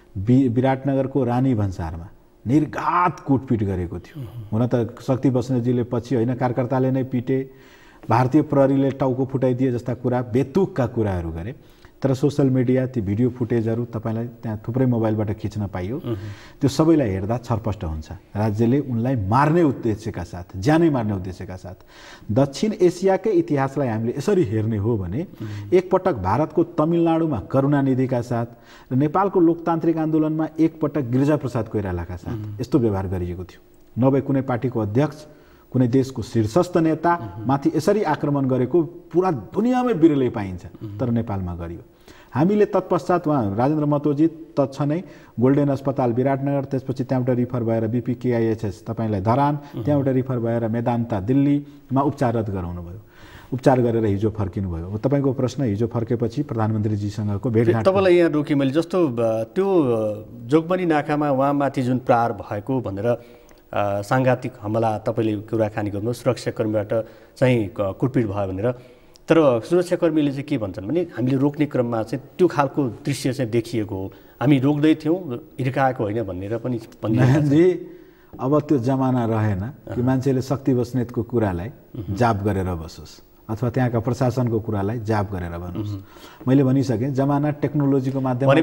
विराटनगरको रानी भन्सारमा निर्घात कुटपिट गरेको थियो। हुन त शक्ति बस्नेतजीले पछि होइन कार्यकर्ताले नै पिटे भारतीय प्रहरीले टाउको फुटाइदिए जस्ता कुरा बेतुकका कुराहरू गरे तर सोशल मिडिया ती भिडियो फुटेजहरू तपाईलाई त्यहाँ थुप्रै मोबाइलबाट खिच्न पाइयो त्यो सबैलाई हेर्दा छरपष्ट हुन्छ। राज्यले उनलाई मार्ने उद्देश्यका साथ ज्यानै मार्ने उद्देश्यका साथ दक्षिण एसियाकै इतिहासलाई हामीले यसरी हेर्ने हो भने एकपटक भारतको तमिलनाडुमा करुणानिधिका साथ र नेपालको लोकतान्त्रिक आन्दोलनमा एकपटक गिरिजाप्रसाद कोइरालाका साथ यस्तो व्यवहार गरिएको थियो। नभए कुनै पार्टीको अध्यक्ष कुनै देशको शीर्षस्थ नेता माथि यसरी आक्रमण गरेको पुरा दुनियाँमै बिरलै पाइन्छ तर नेपालमा गरियो। हामीले तत्पश्चात उहाँ राजेन्द्र महतोजी तत्क्षणै गोल्डेन अस्पताल विराटनगर त्यसपछि त्यहाँबाट रिफर भएर बीपीकेआईएचएस तपाईलाई धरान त्यहाँबाट रिफर भएर मेदान्ता दिल्लीमा उपचाररत गराउनु भयो। उपचार गरेर हिजो फर्किनु भयो। तपाईँको प्रश्न हिजो फर्केपछि प्रधानमन्त्रीजीसँगको भेटघाट तपाईँलाई यहाँ रोकेँ मैले जस्तो त्यो जोगबनी नाकामा उहाँमाथि जुन प्रहार भएको भनेर साङ्घातिक हमला तपाईँले कुराकानी गर्नु सुरक्षाकर्मीबाट चाहिँ कुटपिट भयो भनेर तर सुरक्षाकर्मीले चाहिँ के भन्छन् भने हामीले रोक्ने क्रममा चाहिँ त्यो खालको दृश्य चाहिँ देखिएको हो हामी रोक्दै थियौँ हिर्काएको होइन भनेर पनि भन्नुहुन्छ। अब त्यो जमाना रहेन कि मान्छेले शक्ति बस्नेतको कुरालाई जाप गरेर बसोस् अथवा त्यहाँका प्रशासनको कुरालाई जाप गरेर भन्नुहोस्। मैले भनिसकेँ जमाना टेक्नोलोजीको माध्यमबाट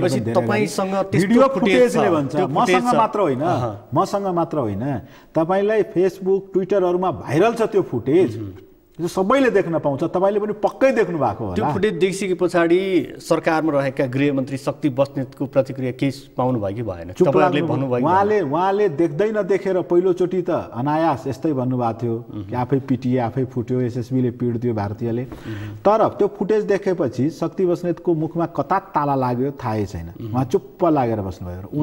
भिडियो फुटेजले भन्छ मसँग मात्र होइन तपाईलाई फेसबुक ट्विटरहरूमा भाइरल छ त्यो फुटेज जो सबैले देख्न पाउँछ तपाईले पनि पक्कै देख्नु भएको होला। त्यो फुटेज देखिसके पछाडि सरकारमा रहेका गृहमन्त्री शक्ति बस्नेतको प्रतिक्रिया के पाउनु भयो कि भएन? तपाईहरुले भन्नुभयो उहाँले देख्दै नदेखेर पहिलोचोटि त अनायास यस्तै भन्नुभएको थियो कि आफै पिटिए आफै फुट्यो एसएसबीले पिट दियो भारतीयले तर त्यो फुटेज देखेपछि शक्ति बस्नेतको मुखमा कता ताला लाग्यो थाहै छैन उहाँ चुप्प लागेर बस्नुभयो र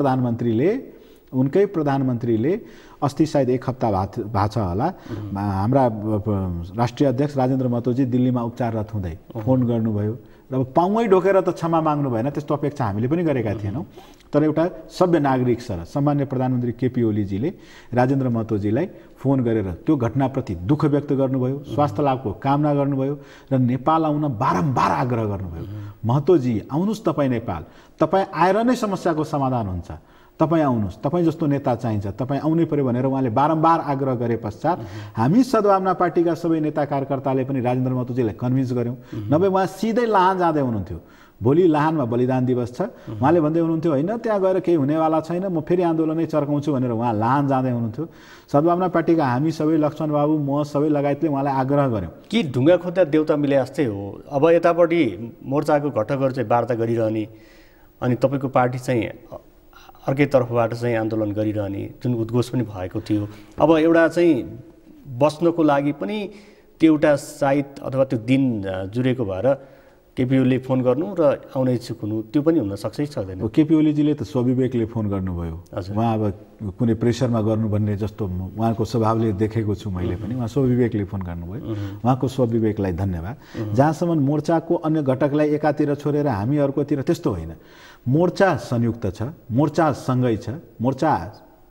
उनकै प्रधानमन्त्रीले अस्ति सायद एक हप्ता भएको छ होला हाम्रा राष्ट्रिय अध्यक्ष राजेन्द्र महतोजी दिल्लीमा उपचाररत हुँदै फोन गर्नुभयो र अब पाउमै ढोकेर त क्षमा माग्नु भएन त्यस्तो अपेक्षा हामीले पनि गरेका थिएनौँ तर एउटा सभ्य नागरिक सर सम्मान्य प्रधानमन्त्री केपी ओलीजीले राजेन्द्र महतोजीलाई फोन गरेर त्यो घटनाप्रति दुःख व्यक्त गर्नुभयो स्वास्थ्य लाभको कामना गर्नुभयो र नेपाल आउन बारम्बार आग्रह गर्नुभयो। महतोजी आउनुहोस् तपाईँ नेपाल तपाईँ आएर नै समस्याको समाधान हुन्छ तपाईँ आउनुहोस् तपाईँ जस्तो नेता चाहिन्छ तपाईँ आउनै पर्यो भनेर उहाँले बारम्बार आग्रह गरे पश्चात हामी सद्भावना पार्टीका सबै नेता कार्यकर्ताले पनि राजेन्द्र महतोजीलाई कन्भिन्स गर्यौँ नभए उहाँ सिधै लाहान जाँदै हुनुहुन्थ्यो। भोलि लाहानमा बलिदान दिवस छ उहाँले भन्दै हुनुहुन्थ्यो होइन त्यहाँ गएर केही हुनेवाला छैन म फेरि आन्दोलनै चर्काउँछु भनेर उहाँ लाहान जाँदै हुनुहुन्थ्यो। सद्भावना पार्टीका हामी सबै लक्ष्मण बाबु म सबै लगायतले उहाँलाई आग्रह गऱ्यौँ कि ढुङ्गा खोज्दा देउता मिले जस्तै हो। अब यतापट्टि मोर्चाको घटकहरू चाहिँ वार्ता गरिरहने अनि तपाईँको पार्टी चाहिँ अर्कै तर्फबाट चाहिँ आन्दोलन गरिरहने जुन उद्घोष पनि भएको थियो। अब एउटा चाहिँ बस्नको लागि पनि त्यो एउटा साइत अथवा त्यो दिन जुरेको भएर केपी ओलीले फोन गर्नु र आउने इच्छुक हुनु त्यो पनि हुन सक्छ कि सक्दैन? केपी ओलीजीले त स्वविवेकले फोन गर्नुभयो उहाँ अब कुनै प्रेसरमा गर्नु भन्ने जस्तो उहाँको स्वभावले देखेको छु मैले पनि उहाँ स्वविवेकले फोन गर्नुभयो उहाँको स्वविवेकलाई धन्यवाद। जहाँसम्म मोर्चाको अन्य घटकलाई एकातिर छोडेर हामी अर्कोतिर त्यस्तो होइन मोर्चा संयुक्त छ मोर्चा सँगै छ मोर्चा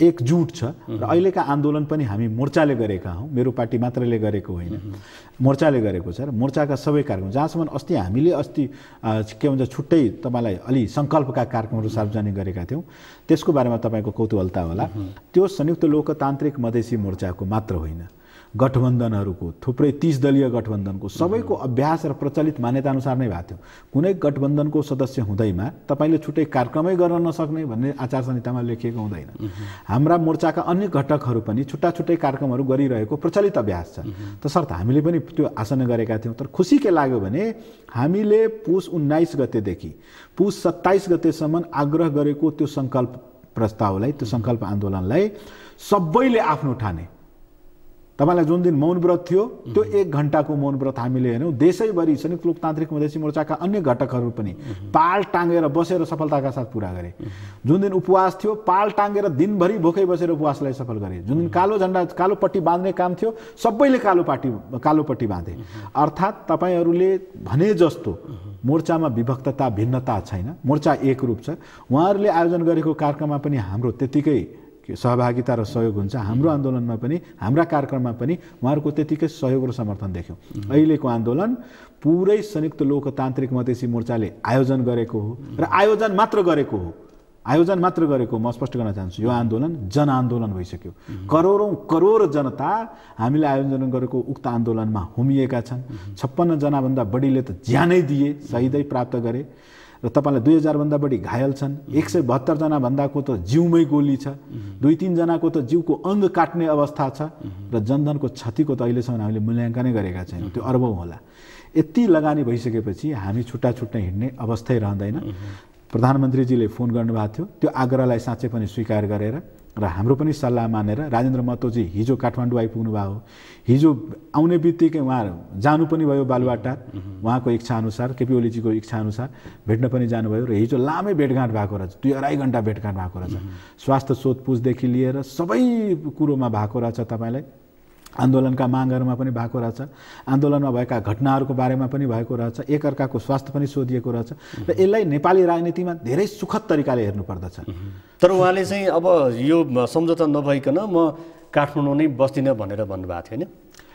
एकजुट छ र अहिलेका आन्दोलन पनि हामी मोर्चाले गरेका हौँ, मेरो पार्टी मात्रले गरेको होइन, मोर्चाले गरेको छ र मोर्चाका सबै कार्यक्रम जहाँसम्म अस्ति हामीले के भन्छ छुट्टै तपाईँलाई अलि सङ्कल्पका कार्यक्रमहरू सार्वजनिक गरेका थियौँ, त्यसको बारेमा तपाईँको कौतूहलता होला। त्यो संयुक्त लोकतान्त्रिक मधेसी मोर्चाको मात्र होइन, गठबन्धनहरूको थुप्रै 30 दलीय गठबन्धनको सबैको अभ्यास र प्रचलित मान्यताअनुसार नै भएको थियो। कुनै गठबन्धनको सदस्य हुँदैमा तपाईँले छुट्टै कार्यक्रमै गर्न नसक्ने भन्ने आचार संहितामा लेखिएको हुँदैन। हाम्रा मोर्चाका अन्य घटकहरू पनि छुट्टा छुट्टै कार्यक्रमहरू गरिरहेको प्रचलित अभ्यास छ। तसर्थ हामीले पनि त्यो आसन गरेका थियौँ। तर खुसी के लाग्यो भने हामीले पुस 19 गतेदेखि पुस 27 गतेसम्म आग्रह गरेको त्यो सङ्कल्प प्रस्तावलाई, त्यो सङ्कल्प आन्दोलनलाई सबैले आफ्नो ठाने। तपाईँलाई जुन दिन मौन व्रत थियो त्यो 1 घण्टाको मौन व्रत हामीले हेर्यौँ, देशैभरि संयुक्त लोकतान्त्रिक मधेसी मोर्चाका अन्य घटकहरू पनि पाल टाँगेर बसेर सफलताका साथ पुरा गरे। जुन दिन उपवास थियो पाल टाँगेर दिनभरि भोकै बसेर उपवासलाई सफल गरे। जुन दिन कालो झन्डा कालो पट्टी बाँध्ने काम थियो सबैले कालो पट्टी बाँधे। अर्थात् तपाईँहरूले भने जस्तो मोर्चामा विभक्तता भिन्नता छैन, मोर्चा एकरूप छ। उहाँहरूले आयोजन गरेको कार्यक्रममा पनि हाम्रो त्यतिकै सहभागिता र सहयोग हुन्छ। हाम्रो आन्दोलनमा पनि हाम्रा कार्यक्रममा पनि उहाँहरूको त्यतिकै सहयोग र समर्थन देख्यौँ। अहिलेको आन्दोलन पुरै संयुक्त लोकतान्त्रिक मधेसी मोर्चाले आयोजन गरेको हो र आयोजन मात्र गरेको हो। म स्पष्ट गर्न चाहन्छु, यो आन्दोलन जनआन्दोलन भइसक्यो। करोड जनता हामीले आयोजन गरेको उक्त आन्दोलनमा होमिएका छन्। 56 जनाभन्दा बढीले त ज्यानै दिए, शहीदै प्राप्त गरे र तपाईँलाई 2000 भन्दा बढी घायल छन्। 172 जना भन्दाको त जिउमै गोली छ, 2-3 जनाको त जिउको अङ्ग काट्ने अवस्था छ र जनधनको क्षतिको त अहिलेसम्म हामीले मूल्याङ्कनै गरेका छैनौँ, त्यो अरबौँ होला। यति लगानी भइसकेपछि हामी छुट्टा हिँड्ने अवस्थै रहँदैन। प्रधानमन्त्रीजीले फोन गर्नुभएको थियो, त्यो आग्रहलाई साँच्चै पनि स्वीकार गरेर र हाम्रो पनि सल्लाह मानेर राजेन्द्र महतोजी हिजो काठमाडौँ आइपुग्नु भयो। हिजो आउने बित्तिकै उहाँ जानु पनि भयो बालुवाटार, उहाँको इच्छाअनुसार, केपी ओलीजीको इच्छाअनुसार भेट्न पनि जानुभयो र हिजो लामै भेटघाट भएको रहेछ, 2-2.5 घण्टा भेटघाट भएको रहेछ। स्वास्थ्य सोधपुछदेखि लिएर सबै कुरोमा भएको रहेछ। तपाईँलाई आन्दोलनका मागहरूमा पनि भएको रहेछ, आन्दोलनमा भएका घटनाहरूको बारेमा पनि भएको रहेछ, एकअर्काको स्वास्थ्य पनि सोधिएको रहेछ र यसलाई नेपाली राजनीतिमा धेरै सुखद तरिकाले हेर्नुपर्दछ। तर उहाँले चाहिँ अब यो सम्झौता नभइकन म काठमाडौँ नै बस्दिनँ भनेर भन्नुभएको थियो होइन?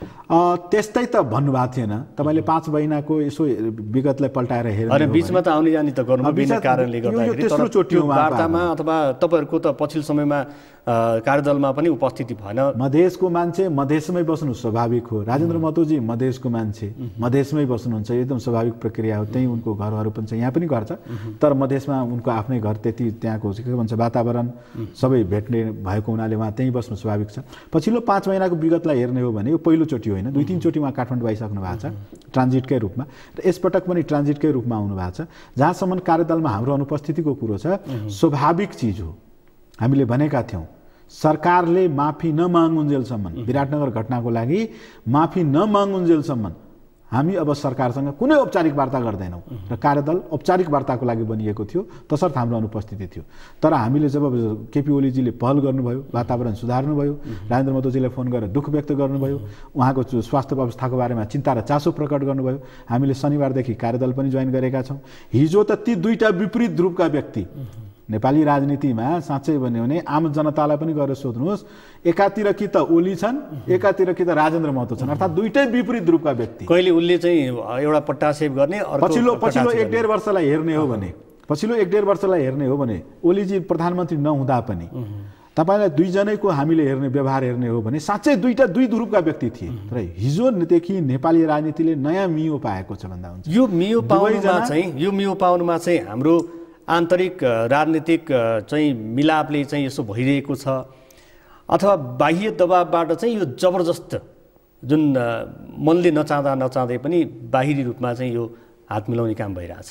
त्यस्तै त भन्नुभएको थिएन। तपाईँले 5 महिनाको यसो विगतलाई पल्टाएर हेर्नु, अनि बिचमा त आउने जाने त गर्नु विभिन्न कारणले गर्दाखेरि, तर वार्तामा अथवा तपाईँहरूको त पछिल्लो समयमा कार्यदलमा पनि उपस्थिति भएन। मधेसको मान्छे मधेसमै बस्नु स्वाभाविक हो। राजेन्द्र महतोजी मधेसको मान्छे मधेसमै बस्नुहुन्छ, एकदम स्वाभाविक प्रक्रिया हो। त्यही उनको घरहरू पनि छ, यहाँ पनि घर छ, तर मधेसमा उनको आफ्नै घर, त्यति त्यहाँको के भन्छ वातावरण सबै भेट्ने भएको हुनाले उहाँ त्यहीँ बस्नु स्वाभाविक छ। पछिल्लो 5 महिनाको विगतलाई हेर्ने हो भने यो पहिलोचोटि होइन, 2-3 चोटि उहाँ काठमाडौँ आइसक्नु भएको छ ट्रान्जिटकै रूपमा र यसपटक पनि ट्रान्जिटकै रूपमा आउनु भएको छ। जहाँसम्म कार्यदलमा हाम्रो अनुपस्थितिको कुरो छ, स्वाभाविक चिज हो। हामीले भनेका थियौँ सरकारले माफी नमागुन्जेलसम्म, विराटनगर घटनाको लागि माफी नमागुन्जेलसम्म हामी अब सरकारसँग कुनै औपचारिक वार्ता गर्दैनौँ र कार्यदल औपचारिक वार्ताको लागि बनिएको थियो, तसर्थ हाम्रो अनुपस्थिति थियो। तर हामीले जब केपी ओलीजीले पहल गर्नुभयो, वातावरण सुधार्नुभयो, राजेन्द्र महतोजीले फोन गरेर दुःख व्यक्त गर्नुभयो, उहाँको स्वास्थ्य अवस्थाको बारेमा चिन्ता र चासो प्रकट गर्नुभयो, हामीले शनिबारदेखि कार्यदल पनि जोइन गरेका छौँ। हिजो त ती 2टा विपरीत ध्रुवका व्यक्ति नेपाली राजनीतिमा साँच्चै भन्यो भने आम जनतालाई पनि गएर सोध्नुहोस्, एकातिर कि त ओली छन्, एकातिर कि त राजेन्द्र महतो छन्, अर्थात् 2टै विपरीत रूपका व्यक्ति। कहिले उसले चाहिँ एउटा पट्टा सेभ गर्ने, पछिल्लो 1.5 वर्षलाई हेर्ने हो भने, पछिल्लो 1.5 वर्षलाई हेर्ने हो भने ओलीजी प्रधानमन्त्री नहुँदा पनि तपाईँलाई 2 जनैको हामीले हेर्ने व्यवहार हेर्ने हो भने साँच्चै 2 ध्रुवका व्यक्ति थिए। तर हिजोदेखि नेपाली राजनीतिले नयाँ मियो पाएको छ भन्दा हुन्छ। यो मियो पाउनुमा चाहिँ हाम्रो आन्तरिक राजनीतिक चाहिँ मिलापले चाहिँ यसो भइरहेको छ, अथवा बाह्य दबावबाट चाहिँ यो जबरजस्त जुन मनले नचाहँदै पनि बाहिरी रूपमा चाहिँ यो हात मिलाउने काम भइरहेछ?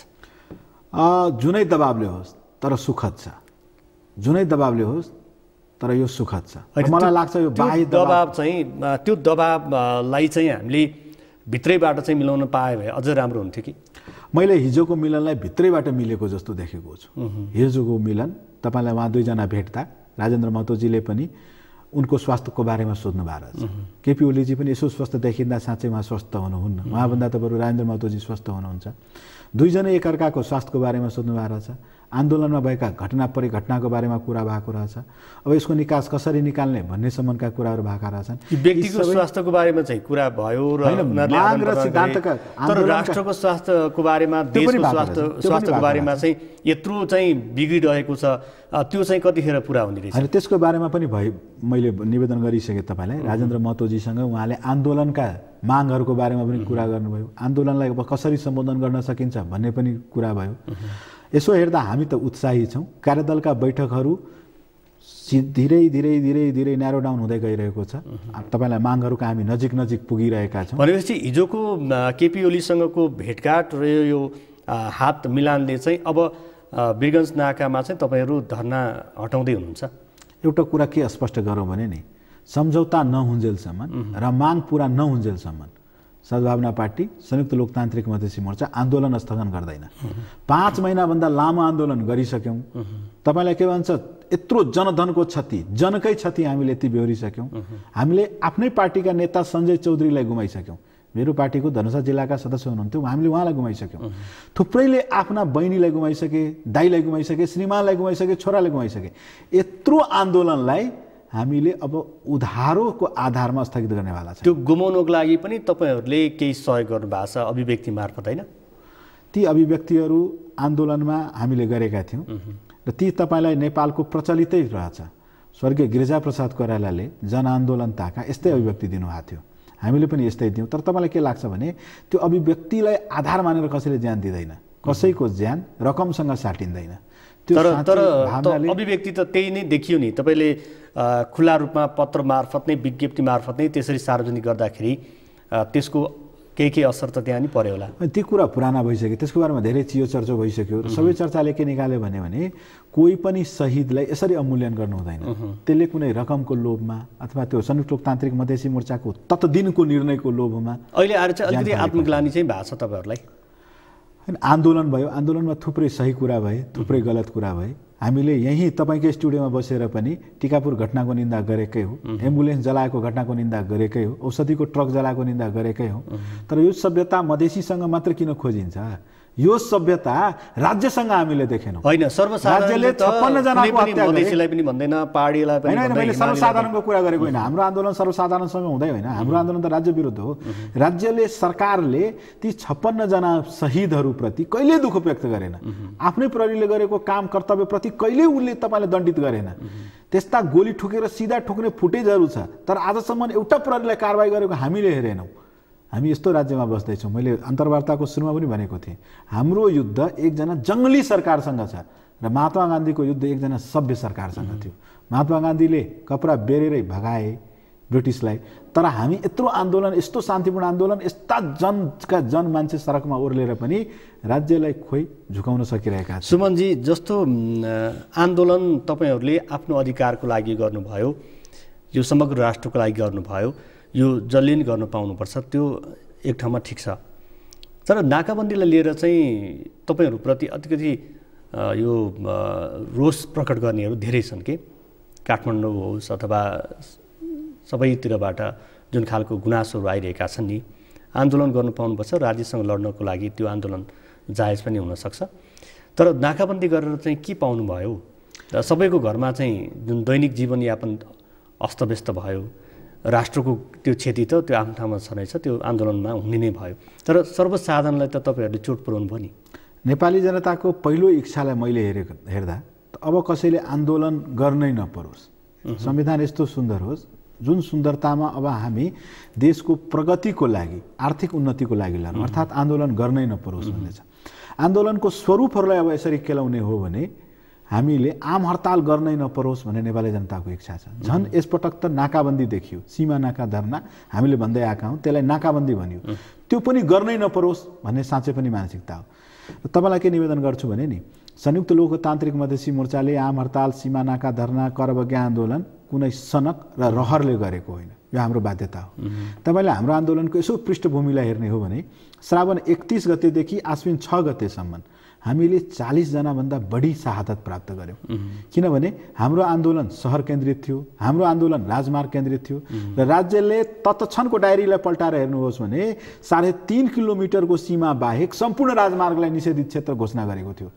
जुनै दबावले होस् तर सुखद छ, जुनै दबावले होस् तर यो सुखद छ। मलाई लाग्छ यो बाह्य दबाव चाहिँ, त्यो दबावलाई चाहिँ हामीले भित्रैबाट चाहिँ मिलाउन पाए भए अझ राम्रो हुन्थ्यो कि? मैले हिजोको मिलनलाई भित्रैबाट मिलेको जस्तो देखेको छु। हिजोको मिलन तपाईँलाई उहाँ 2 जना भेट्दा राजेन्द्र महतोजीले पनि उनको स्वास्थ्यको बारेमा सोध्नु भएको रहेछ। केपी ओलीजी पनि यसो स्वस्थ देखिँदा साँच्चै उहाँ स्वस्थ हुनुहुन्न, उहाँभन्दा त बरु राजेन्द्र महतोजी स्वस्थ हुनुहुन्छ। 2 जना एकअर्काको स्वास्थ्यको बारेमा सोध्नु भएको रहेछ। आन्दोलनमा भएका घटना परिघटनाको बारेमा कुरा भएको रहेछ। अब यसको निकास कसरी निकाल्ने भन्ने सम्बन्धका कुराहरू भएका रहेछन्। व्यक्तिगत स्वास्थ्यको बारेमा चाहिँ कुरा भयो र माग र सिद्धान्तका तर राष्ट्रको स्वास्थ्यको बारेमा देशको स्वास्थ्यको बारेमा चाहिँ यत्रो चाहिँ बिग्रिरहेको छ, त्यो चाहिँ कतिखेर पुरा हुने रहेछ? अनि त्यसको बारेमा पनि मैले निवेदन गरिसकेँ तपाईँलाई। राजेन्द्र महतोजीसँग उहाँले आन्दोलनका मागहरूको बारेमा पनि कुरा गर्नुभयो, आन्दोलनलाई अब कसरी सम्बोधन गर्न सकिन्छ भन्ने पनि कुरा भयो। यसो हेर्दा हामी त उत्साही छौँ। कार्यदलका बैठकहरू धीरै धीरै धीरै धीरै न्यारो डाउन हुँदै गइरहेको छ। तपाईँलाई मागहरूको हामी नजिक नजिक पुगिरहेका छौँ। भनेपछि हिजोको केपी ओलीसँगको भेटघाट र यो हात मिलानले चाहिँ अब वीरगञ्ज नाकामा चाहिँ तपाईँहरू धरना हटाउँदै हुनुहुन्छ? एउटा कुरा के स्पष्ट गरौँ भने नि, सम्झौता नहुन्जेलसम्म र माग पुरा नहुन्जेलसम्म सद्भावना पार्टी संयुक्त लोकतान्त्रिक मधेसी मोर्चा आन्दोलन स्थगन गर्दैन। 5 महिनाभन्दा लामो आन्दोलन गरिसक्यौँ। तपाईँलाई के भन्छ, यत्रो जनधनको क्षति, जनकै क्षति हामीले यति बेहोरिसक्यौँ। हामीले आफ्नै पार्टीका नेता सञ्जय चौधरीलाई गुमाइसक्यौँ। मेरो पार्टीको धनुषा जिल्लाका सदस्य हुनुहुन्थ्यो, हामीले उहाँलाई गुमाइसक्यौँ। थुप्रैले आफ्ना बहिनीलाई गुमाइसके, दाइलाई गुमाइसके, श्रीमानलाई गुमाइसके, छोरालाई गुमाइसके। यत्रो आन्दोलनलाई हामीले अब उधारोको आधारमा स्थगित गर्नेवाला छ। त्यो गुमाउनको लागि पनि तपाईँहरूले केही सहयोग गर्नु भएको छ अभिव्यक्ति मार्फत, होइन? ती अभिव्यक्तिहरू आन्दोलनमा हामीले गरेका थियौँ र ती तपाईँलाई नेपालको प्रचलितै रहेछ। स्वर्गीय गिरिजाप्रसाद कोइरालाले जनआन्दोलन ताका यस्तै अभिव्यक्ति दिनुभएको थियो, हामीले पनि यस्तै दियौँ। तर तपाईँलाई के लाग्छ भने त्यो अभिव्यक्तिलाई आधार मानेर कसैले ज्यान दिँदैन, कसैको ज्यान रकमसँग साटिँदैन। तर अभिव्यक्ति त त्यही नै देखियो नि। तपाईँले खुला रूपमा पत्र मार्फत नै, विज्ञप्ति मार्फत नै त्यसरी सार्वजनिक गर्दाखेरि त्यसको केही असर त त्यहाँ नि पर्यो होला। ती कुरा पुराना भइसक्यो, त्यसको बारेमा धेरै चियो चर्चा भइसक्यो। सबै चर्चाले के निकाल्यो भने कोही पनि शहीदलाई यसरी अवमूल्यन गर्नु हुँदैन। त्यसले कुनै रकमको लोभमा अथवा त्यो संयुक्त लोकतान्त्रिक मधेसी मोर्चाको तत्दिनको निर्णयको लोभमा अहिले आएर चाहिँ अलिकति आत्मग्लानी चाहिँ भएको छ तपाईँहरूलाई? आन्दोलन भयो, आन्दोलनमा थुप्रै सही कुरा भए, थुप्रै गलत कुरा भए। हामीले यहीँ तपाईँकै स्टुडियोमा बसेर पनि टिकापुर घटनाको निन्दा गरेकै हो, एम्बुलेन्स जलाएको घटनाको निन्दा गरेकै हो, औषधिको ट्रक जलाएको निन्दा गरेकै हो। तर यो सभ्यता मधेसीसँग मात्र किन खोजिन्छ? यो सभ्यता राज्यसँग हामीले देखेनौँ। होइन, सर्वसाधारणले 56 जनाको हत्या गरे। मधेसीलाई पनि भन्दैन, पहाडीलाई पनि भन्दैन। मैले सर्वसाधारणको कुरा गरेको होइन। हाम्रो आन्दोलन सर्वसाधारणसँग हुँदै होइन, हाम्रो आन्दोलन त राज्य विरुद्ध हो। राज्यले, सरकारले ती 56 जना शहीदहरूप्रति कहिले दुःख व्यक्त गरेन। आफ्नै प्रहरीले गरेको काम कर्तव्यप्रति कहिले उसले तपाईँले दण्डित गरेन। त्यस्ता गोली ठोकेर सिधा ठोक्ने फुटेजहरू छ, तर आजसम्म एउटा प्रहरीलाई कारबाही गरेको हामीले हेरेनौँ। हामी यस्तो राज्यमा बस्दैछौँ। मैले अन्तर्वार्ताको सुरुमा पनि भनेको थिएँ, हाम्रो युद्ध एकजना जङ्गली सरकारसँग छ र महात्मा गान्धीको युद्ध एकजना सभ्य सरकारसँग थियो। महात्मा गान्धीले कपडा बेरेरै भगाए ब्रिटिसलाई, तर हामी यत्रो आन्दोलन, यस्तो शान्तिपूर्ण आन्दोलन, यस्ता जन मान्छे सडकमा ओर्लेर पनि राज्यलाई खोइ झुकाउन सकिरहेका छन्। सुमनजी, जस्तो आन्दोलन तपाईँहरूले आफ्नो अधिकारको लागि गर्नुभयो, यो समग्र राष्ट्रको लागि गर्नुभयो, यो जसले नि गर्न पाउनुपर्छ, त्यो एक ठाउँमा ठिक छ। तर नाकाबन्दीलाई लिएर चाहिँ तपाईँहरूप्रति अलिकति यो रोष प्रकट गर्नेहरू धेरै छन् कि काठमाडौँ होस् अथवा सबैतिरबाट जुन खालको गुनासोहरू आइरहेका छन् नि, आन्दोलन गर्नु पाउनुपर्छ, राज्यसँग लड्नको लागि त्यो आन्दोलन जायज पनि हुनसक्छ। तर नाकाबन्दी गरेर चाहिँ के पाउनुभयो? र सबैको घरमा चाहिँ जुन दैनिक जीवनयापन अस्तव्यस्त भयो, राष्ट्रको त्यो क्षति त त्यो आफ्नो ठाउँमा छँदैछ, त्यो आन्दोलनमा हुने नै भयो। तर सर्वसाधारणलाई त तपाईँहरूले चोट पुर्याउनु भयो नि। नेपाली जनताको पहिलो इच्छालाई मैले हेर्दा अब कसैले आन्दोलन गर्नै नपरोस्, संविधान यस्तो सुन्दर होस् जुन सुन्दरतामा अब हामी देशको प्रगतिको लागि, आर्थिक उन्नतिको लागि लड्छौँ, अर्थात् आन्दोलन गर्नै नपरोस् भन्ने छ। आन्दोलनको स्वरूपहरूलाई अब यसरी केलाउने हो भने हामीले आम हडताल गर्नै नपरोस् भन्ने नेपाली जनताको इच्छा छ। झन् यसपटक त नाकाबन्दी देखियो, सीमा नाका धर्ना हामीले भन्दै आएका हौँ, त्यसलाई नाकाबन्दी भनियो। त्यो पनि गर्नै नपरोस् भन्ने साँच्चै पनि मानसिकता हो। तपाईँलाई के निवेदन गर्छु भने नि, संयुक्त लोकतान्त्रिक मधेसी मोर्चाले आम हडताल, सीमा नाका धर्ना, करवज्ञा आन्दोलन कुनै सनक र रहरले गरेको होइन, यो हाम्रो बाध्यता हो। तपाईँले हाम्रो आन्दोलनको यसो पृष्ठभूमिलाई हेर्ने हो भने श्रावण 31 गतेदेखि आश्विन 6 गतेसम्म हामीले 40 जनाभन्दा बढी शहादत प्राप्त गऱ्यौँ। किनभने हाम्रो आन्दोलन सहर केन्द्रित थियो, हाम्रो आन्दोलन राजमार्ग केन्द्रित थियो र राज्यले तत्क्षणको डायरीलाई पल्टाएर हेर्नुहोस् भने 3.5 किलोमिटरको सीमा बाहेक सम्पूर्ण राजमार्गलाई निषेधित क्षेत्र घोषणा गरेको थियो।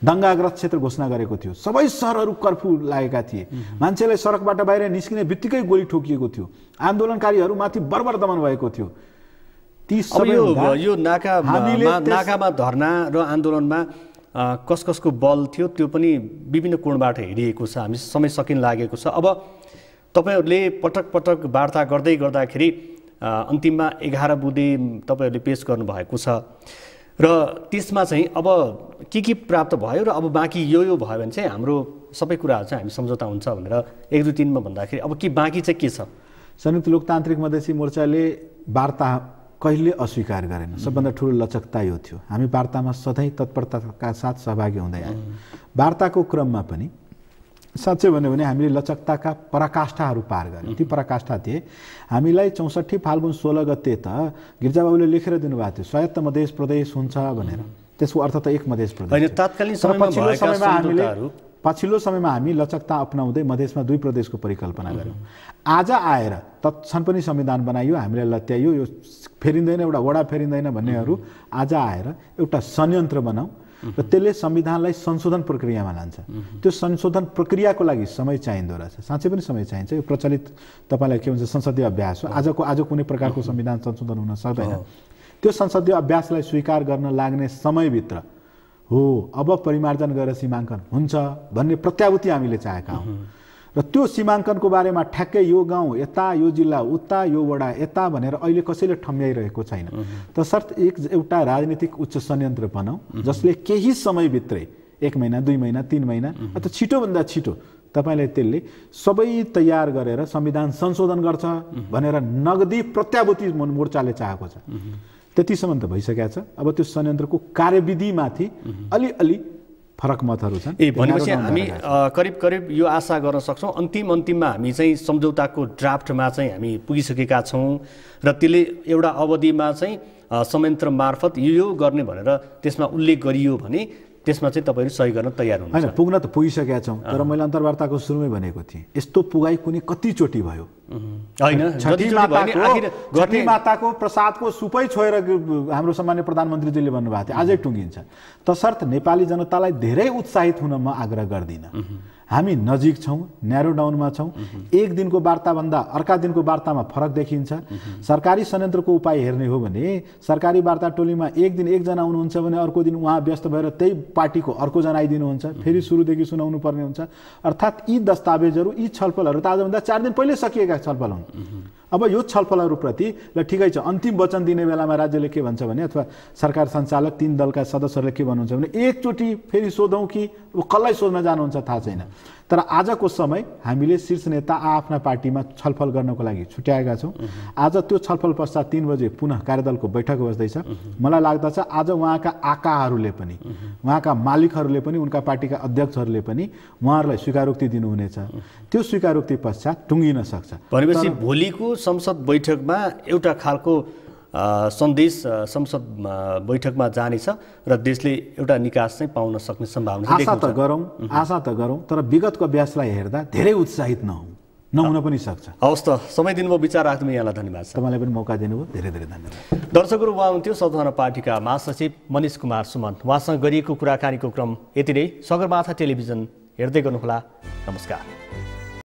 दङ्गाग्रस्त क्षेत्र घोषणा गरेको थियो। सबै सहरहरू कर्फ्यू लागेका थिए। मान्छेलाई सडकबाट बाहिर निस्किने बित्तिकै गोली ठोकिएको थियो। आन्दोलनकारीहरूमाथि बर्बर दमन भएको थियो। ती सबै यो नाकामा धरना र आन्दोलनमा कसको बल थियो त्यो पनि विभिन्न कोणबाट हेरिएको छ। हामी समय सकिन लागेको छ। अब तपाईहरूले पटक पटक वार्ता गर्दै गर्दाखेरि अन्तिममा 11 बुँदे तपाईहरूले पेश गर्नुभएको छ र त्यसमा चाहिँ अब के प्राप्त भयो र अब बाँकी यो भयो भने चाहिँ हाम्रो सबै कुराहरू चाहिँ हामी सम्झौता हुन्छ भनेर 1 2 3 मा भन्दाखेरि अब के बाँकी चाहिँ के छ? संयुक्त लोकतान्त्रिक मधेसी मोर्चाले वार्ता कहिले अस्वीकार गरेन। सबभन्दा ठुलो लचकता यो थियो। हामी वार्तामा सधैँ तत्परताका साथ सहभागी हुँदै आयौँ। वार्ताको क्रममा पनि साँच्चै भन्यो भने हामीले लचकताका पराकाष्ठाहरू पार गऱ्यौँ। ती पराकाष्ठा थिए हामीलाई 64 फाल्गुन 16 गते त गिर्जाबाबुले लेखेर दिनुभएको थियो स्वायत्त मधेस प्रदेश हुन्छ भनेर। त्यसको अर्थ त एक मधेस प्रदेश। पछिल्लो समयमा हामी लचकता अपनाउँदै मधेसमा 2 प्रदेशको परिकल्पना गऱ्यौँ। आज आएर तत्क्षण पनि संविधान बनाइयो, हामीले लत्याइयो, यो फेरिँदैन, एउटा वडा फेरिँदैन भन्नेहरू आज आएर एउटा संयन्त्र बनाऊ र त्यसले संविधानलाई संशोधन प्रक्रियामा लान्छ। त्यो संशोधन प्रक्रियाको लागि समय चाहिँदो रहेछ। साँच्चै पनि समय चाहिन्छ। यो प्रचलित तपाईँलाई के भन्छ संसदीय अभ्यास हो। आज कुनै प्रकारको संविधान संशोधन हुन सक्दैन। त्यो संसदीय अभ्यासलाई स्वीकार गर्न लाग्ने समयभित्र हो अब परिमार्जन गरेर सीमाङ्कन हुन्छ भन्ने प्रत्याभूति हामीले चाहेका हौँ। र त्यो सीमाङ्कनको बारेमा ठ्याक्कै यो गाउँ यता, यो जिल्ला उता, यो वडा यता भनेर अहिले कसैले ठम्ब्याइरहेको छैन। तसर्थ एउटा राजनीतिक उच्च संयन्त्र बनाऊ जसले केही समयभित्रै 1 महिना 2 महिना 3 महिना अथवा छिटोभन्दा छिटो तपाईँलाई त्यसले सबै तयार गरेर संविधान संशोधन गर्छ भनेर नगदी प्रत्याभूति मोर्चाले चाहेको छ। त्यतिसम्म त भइसकेको छ। अब त्यो संयन्त्रको कार्यविधिमाथि अलि फरक मतहरू छन्। भनेपछि हामी करिब यो आशा गर्न सक्छौँ अन्तिममा हामी चाहिँ सम्झौताको ड्राफ्टमा चाहिँ हामी पुगिसकेका छौँ र त्यसले एउटा अवधिमा चाहिँ संयन्त्र मार्फत यो गर्ने भनेर त्यसमा उल्लेख गरियो भने त्यसमा चाहिँ तपाईँहरू सही गर्न तयार हुनुहुन्छ? होइन, पुग्न त पुगिसकेका छौँ। तर मैले अन्तर्वार्ताको सुरुमै भनेको थिएँ यस्तो पुगाइ कुनै कतिचोटि भयो होइन। छठी माताको प्रसादको सुपै छोएर हाम्रो सम्मान्य प्रधानमन्त्रीजीले भन्नुभएको थियो आजै टुङ्गिन्छ। तसर्थ नेपाली जनतालाई धेरै उत्साहित हुन म आग्रह गर्दिनँ। हामी नजिक छौँ, न्यारो डाउनमा छौँ। एक दिनको वार्ताभन्दा अर्का दिनको वार्तामा फरक देखिन्छ। सरकारी संयन्त्रको उपाय हेर्ने हो भने सरकारी वार्ता टोलीमा एक दिन एकजना आउनुहुन्छ भने अर्को दिन उहाँ व्यस्त भएर त्यही पार्टीको अर्को जना आइदिनुहुन्छ, फेरि सुरुदेखि सुनाउनु पर्ने हुन्छ। अर्थात् यी दस्तावेजहरू, यी छलफलहरू त आजभन्दा 4 दिन पहिले सकिएका छलफल हुन्। अब यो छलफलहरूप्रति ल ठिकै छ, अन्तिम वचन दिने बेलामा राज्यले के भन्छ भने अथवा सरकार सञ्चालक 3 दलका सदस्यहरूले के भन्नुहुन्छ भने एकचोटि फेरि सोधौँ कि कसलाई सोध्न जानुहुन्छ थाहा छैन। तर आजको समय हामीले शीर्ष नेता आफ्ना पार्टीमा छलफल गर्नको लागि छुट्याएका छौँ। आज त्यो छलफल पश्चात 3 बजे पुनः कार्यदलको बैठक बस्दैछ। मलाई लाग्दछ आज उहाँका आकाहरूले पनि, उहाँका मालिकहरूले पनि, उनका पार्टीका अध्यक्षहरूले पनि उहाँहरूलाई स्वीकारोक्ति दिनुहुनेछ। त्यो स्वीकारोक्ति पश्चात टुङ्गिन सक्छ। भनेपछि भोलिको संसद बैठकमा एउटा खालको सन्देश संसद बैठकमा जानेछ र देशले एउटा निकास चाहिँ पाउन सक्ने सम्भावना आशा त गरौँ तर विगतको अभ्यासलाई हेर्दा धेरै उत्साहित नहुन पनि सक्छ। हवस् त, समय दिनुभयो, विचार राख्नु यहाँलाई धन्यवाद छ। तपाईँलाई पनि मौका दिनुभयो, धेरै धेरै धन्यवाद। दर्शकहरू, उहाँ हुनुहुन्थ्यो सद्भावना पार्टीका महासचिव मनिष कुमार सुमन। उहाँसँग गरिएको कुराकानीको क्रम यति नै। सगरमाथा टेलिभिजन हेर्दै गर्नुहोला। नमस्कार।